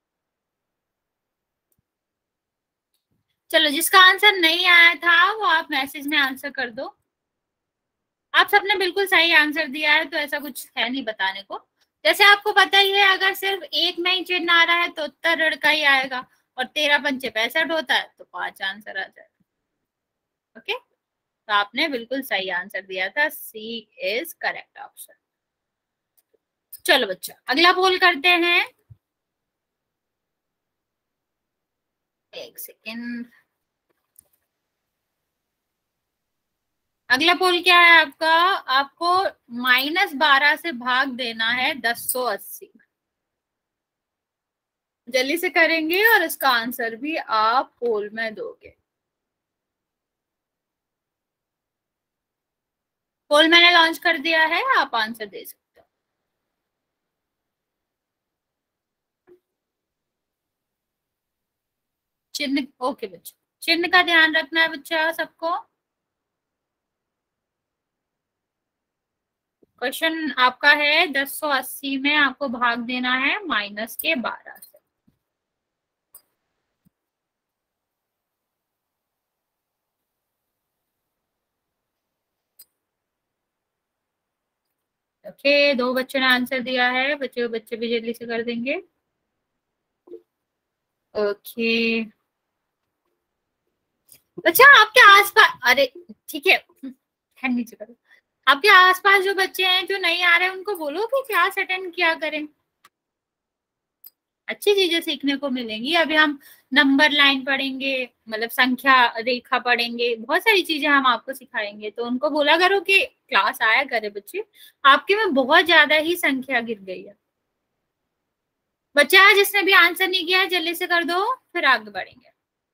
चलो जिसका आंसर नहीं आया था वो आप मैसेज में आंसर कर दो। आप सबने बिल्कुल सही आंसर दिया है, तो ऐसा कुछ है नहीं बताने को। जैसे आपको पता ही है, अगर सिर्फ एक में ही चिन्ह आ रहा है तो उत्तर ऋण का ही आएगा, और तेरह पंचे पैंसठ होता है तो पांच आंसर आ जाएगा। ओके, तो आपने बिल्कुल सही आंसर दिया था, सी इज करेक्ट ऑप्शन। चलो बच्चा अगला पोल करते हैं, एक सेकेंड। अगला पोल क्या है आपका, आपको माइनस बारह से भाग देना है दस सौ अस्सी। जल्दी से करेंगे और इसका आंसर भी आप पोल में दोगे। पोल मैंने लॉन्च कर दिया है, आप आंसर दे सकते हो। चिन्ह ओके बच्चों, चिन्ह का ध्यान रखना है बच्चा सबको। क्वेश्चन आपका है दस सौ अस्सी में आपको भाग देना है माइनस के बारह से। ओके, दो बच्चों ने आंसर दिया है, बच्चे बच्चे भी जल्दी से कर देंगे। ओके बच्चा, आपके आसपास, अरे ठीक है, हैंड नीचे करो। आपके आसपास जो बच्चे हैं जो नहीं आ रहे हैं उनको बोलो कि क्लास अटेंड किया करें, अच्छी चीजें सीखने को मिलेंगी। अभी हम नंबर लाइन पढ़ेंगे, मतलब संख्या रेखा पढ़ेंगे, बहुत सारी चीजें हम आपको सिखाएंगे, तो उनको बोला करो कि क्लास आया करे बच्चे। आपके में बहुत ज्यादा ही संख्या गिर गई है। बच्चा जिसने भी आंसर नहीं किया है जल्दी से कर दो, फिर आगे बढ़ेंगे।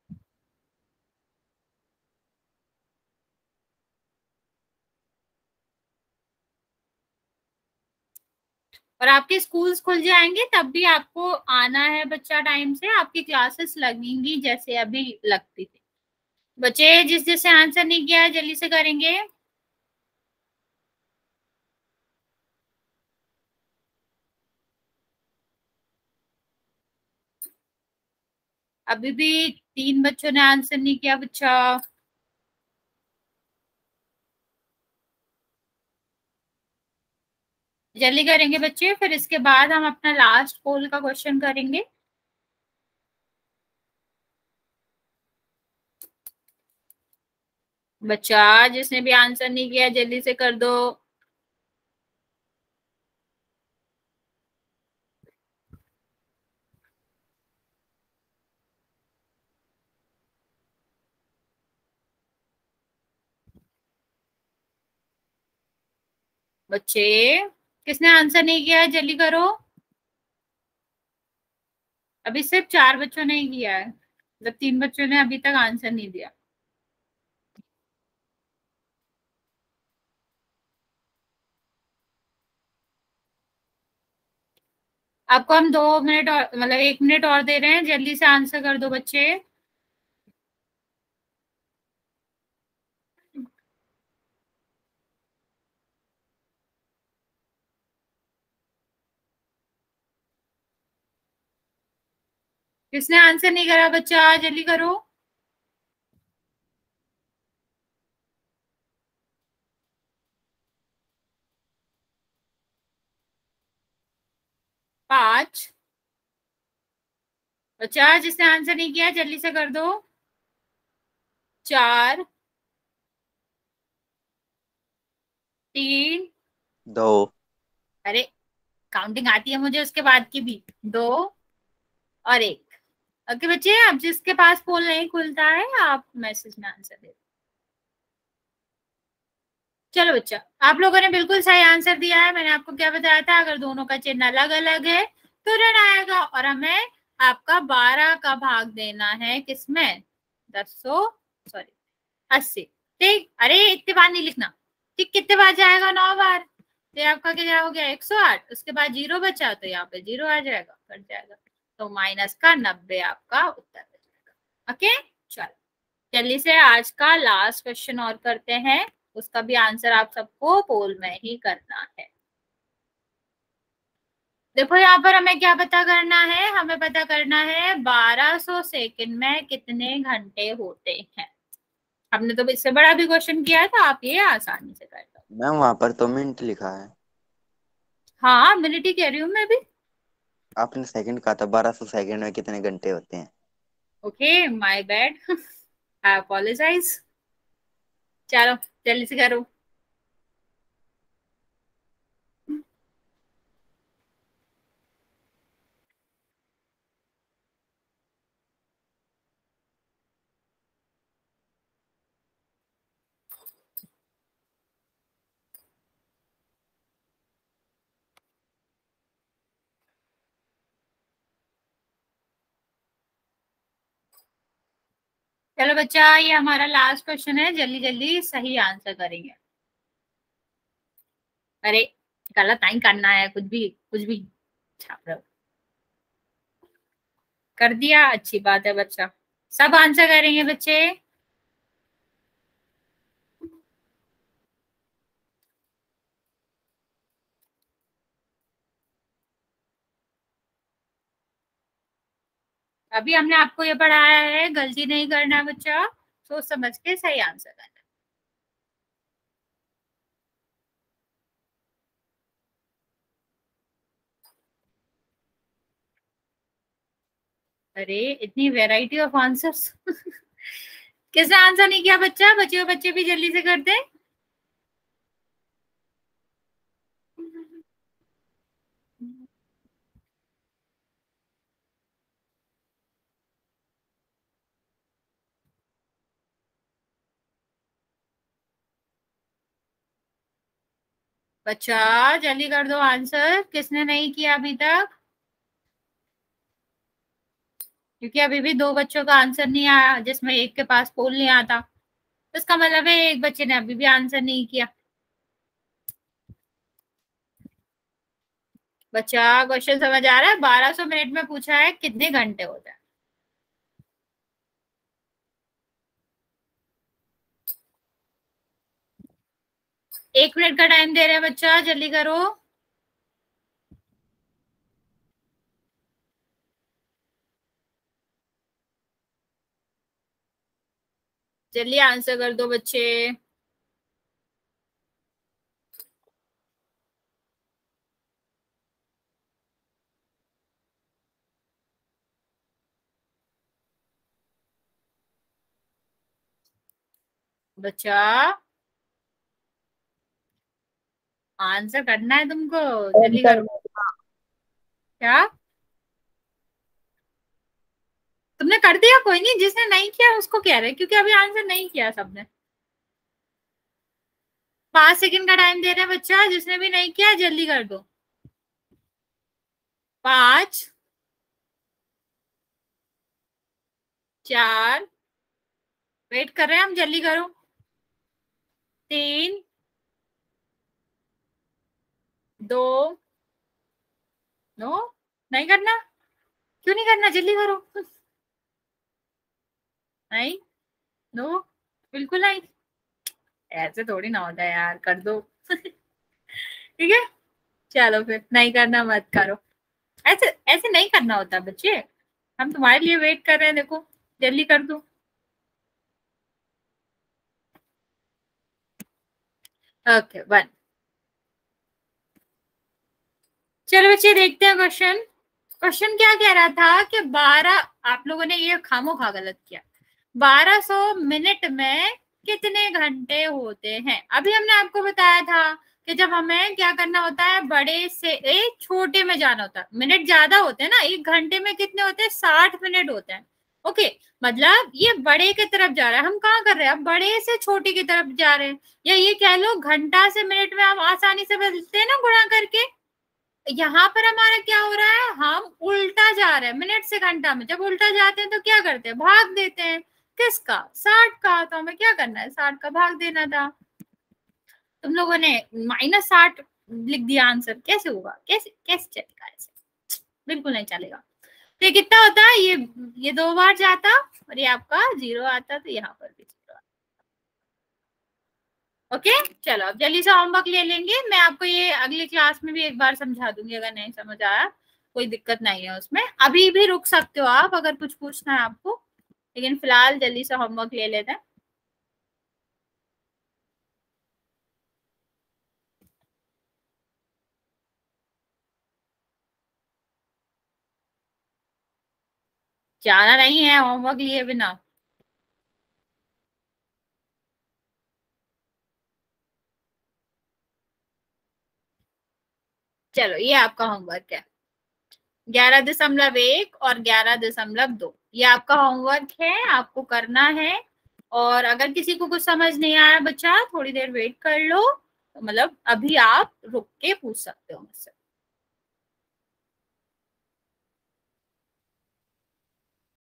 और आपके स्कूल्स खुल जाएंगे तब भी आपको आना है बच्चा, टाइम से आपकी क्लासेस लगेंगी जैसे अभी लगती थी। बच्चे जिस जिससे आंसर नहीं किया है जल्दी से करेंगे। अभी भी तीन बच्चों ने आंसर नहीं किया बच्चा। जल्दी करेंगे बच्चे, फिर इसके बाद हम अपना लास्ट पोल का क्वेश्चन करेंगे। बच्चा जिसने भी आंसर नहीं किया जल्दी से कर दो। बच्चे किसने आंसर नहीं किया है जल्दी करो। अभी सिर्फ चार बच्चों ने ही किया है, मतलब तीन बच्चों ने अभी तक आंसर नहीं दिया। आपको हम दो मिनट और, मतलब एक मिनट और दे रहे हैं, जल्दी से आंसर कर दो बच्चे। किसने आंसर नहीं करा बच्चा, जल्दी करो। पांच। बच्चा जिसने आंसर नहीं किया जल्दी से कर दो। चार। तीन। दो। अरे काउंटिंग आती है मुझे उसके बाद की भी। दो और एक। ओके बच्चे, अब जिसके पास पोल नहीं खुलता है आप मैसेज में आंसर दे दो। चलो बच्चा, आप लोगों ने बिल्कुल सही आंसर दिया है। मैंने आपको क्या बताया था, अगर दोनों का चिन्ह अलग अलग है तो ऋण आएगा, और हमें आपका बारह का भाग देना है किसमें, दस सौ सॉरी अस्सी। ठीक, अरे इतने बार नहीं लिखना। ठीक, कितने बार जाएगा, नौ बार। तो आपका क्या हो गया, एक सौ आठ। उसके बाद जीरो बचा तो यहाँ पे जीरो आ जाएगा, कट जाएगा, तो माइनस का नब्बे आपका उत्तर हो जाएगा। ओके, चलो जल्दी से आज का लास्ट क्वेश्चन और करते हैं, उसका भी आंसर आप सबको पोल में ही करना है। देखो यहाँ पर हमें क्या पता करना है, हमें पता करना है बारह सौ सेकंड में कितने घंटे होते हैं। हमने तो इससे बड़ा भी क्वेश्चन किया है, तो आप ये आसानी से कर लो। मैम वहां पर तो मिनट लिखा है। हाँ मिनट ही कह रही हूँ मैं भी। आपने सेकंड कहा था, बारह सौ सेकंड में कितने घंटे होते हैं। Okay my bad, I apologise. चलो जल्दी से करो। चलो बच्चा, ये हमारा लास्ट क्वेश्चन है, जल्दी जल्दी सही आंसर करेंगे। अरे गलत नहीं करना है, कुछ भी कुछ भी छाप रहे हो। कर दिया, अच्छी बात है बच्चा, सब आंसर करेंगे बच्चे? अभी हमने आपको ये पढ़ाया है, गलती नहीं करना बच्चा, सोच समझ के सही आंसर करना। अरे इतनी वेराइटी ऑफ आंसर्स किसने आंसर नहीं किया बच्चा? बच्चे बच्चे भी जल्दी से कर दे। बच्चा जल्दी कर दो आंसर, किसने नहीं किया अभी तक? क्योंकि अभी भी दो बच्चों का आंसर नहीं आया, जिसमें एक के पास पोल नहीं आता, तो इसका मतलब है एक बच्चे ने अभी भी आंसर नहीं किया। बच्चा क्वेश्चन समझ आ रहा है? बारह सौ मिनट में पूछा है कितने घंटे होते हैं। एक मिनट का टाइम दे रहे हैं बच्चा, जल्दी करो। जल्दी आंसर कर दो बच्चे। बच्चा आंसर करना है तुमको, जल्दी करो। क्या तुमने कर दिया? कोई नहीं, जिसने नहीं किया उसको कह रहे, क्योंकि अभी आंसर नहीं किया सबने। पांच सेकंड का टाइम दे रहे हैं बच्चा, जिसने भी नहीं किया जल्दी कर दो। पांच, चार, वेट कर रहे हैं हम, जल्दी करो। तीन, दो, नो, नहीं करना? क्यों नहीं करना? जल्दी करो। नहीं, नो, बिल्कुल नहीं। ऐसे थोड़ी ना होता है यार, कर दो ठीक है, चलो फिर नहीं करना मत करो। ऐसे ऐसे नहीं करना होता बच्चे, हम तुम्हारे लिए वेट कर रहे हैं, देखो जल्दी कर दो। Okay one. चलो बच्चे देखते हैं क्वेश्चन। क्वेश्चन क्या कह रहा था कि बारह, आप लोगों ने ये खामोखा गलत किया। बारह सौ मिनट में कितने घंटे होते हैं? अभी हमने आपको बताया था कि जब हमें क्या करना होता है, बड़े से एक छोटे में जाना होता है, मिनट ज्यादा होते हैं ना, एक घंटे में कितने होते हैं? साठ मिनट होते हैं। ओके, मतलब ये बड़े की तरफ जा रहा है, हम कहाँ कर रहे हैं, अब बड़े से छोटे की तरफ जा रहे हैं। या ये कह लो घंटा से मिनट में हम आसानी से बदलते हैं ना गुणा करके। यहाँ पर हमारा क्या हो रहा है, हम उल्टा जा रहे हैं, मिनट से घंटा में जब उल्टा जाते हैं तो क्या करते हैं, भाग देते हैं। किसका? साठ का। तो हमें क्या करना है, साठ का भाग देना था। तुम लोगों ने माइनस साठ लिख दिया आंसर, कैसे होगा? कैसे कैसे चलेगा ऐसे? बिल्कुल नहीं चलेगा। तो ये कितना होता है, ये ये दो बार जाता और ये आपका जीरो आता, तो यहाँ पर भी जीरो। ओके, चलो अब जल्दी से होमवर्क ले लेंगे। मैं आपको ये अगली क्लास में भी एक बार समझा दूंगी, अगर नहीं समझ आया कोई दिक्कत नहीं है उसमें। अभी भी रुक सकते हो आप अगर कुछ पूछना है आपको, लेकिन फिलहाल जल्दी से होमवर्क ले लेते हैं। जाना नहीं है होमवर्क लिए बिना? चलो ये आपका होमवर्क है, ग्यारह दशमलव एक और ग्यारह दशमलव दो, ये आपका होमवर्क है, आपको करना है। और अगर किसी को कुछ समझ नहीं आया बच्चा, थोड़ी देर वेट कर लो, मतलब अभी आप रुक के पूछ सकते हो मुझसे।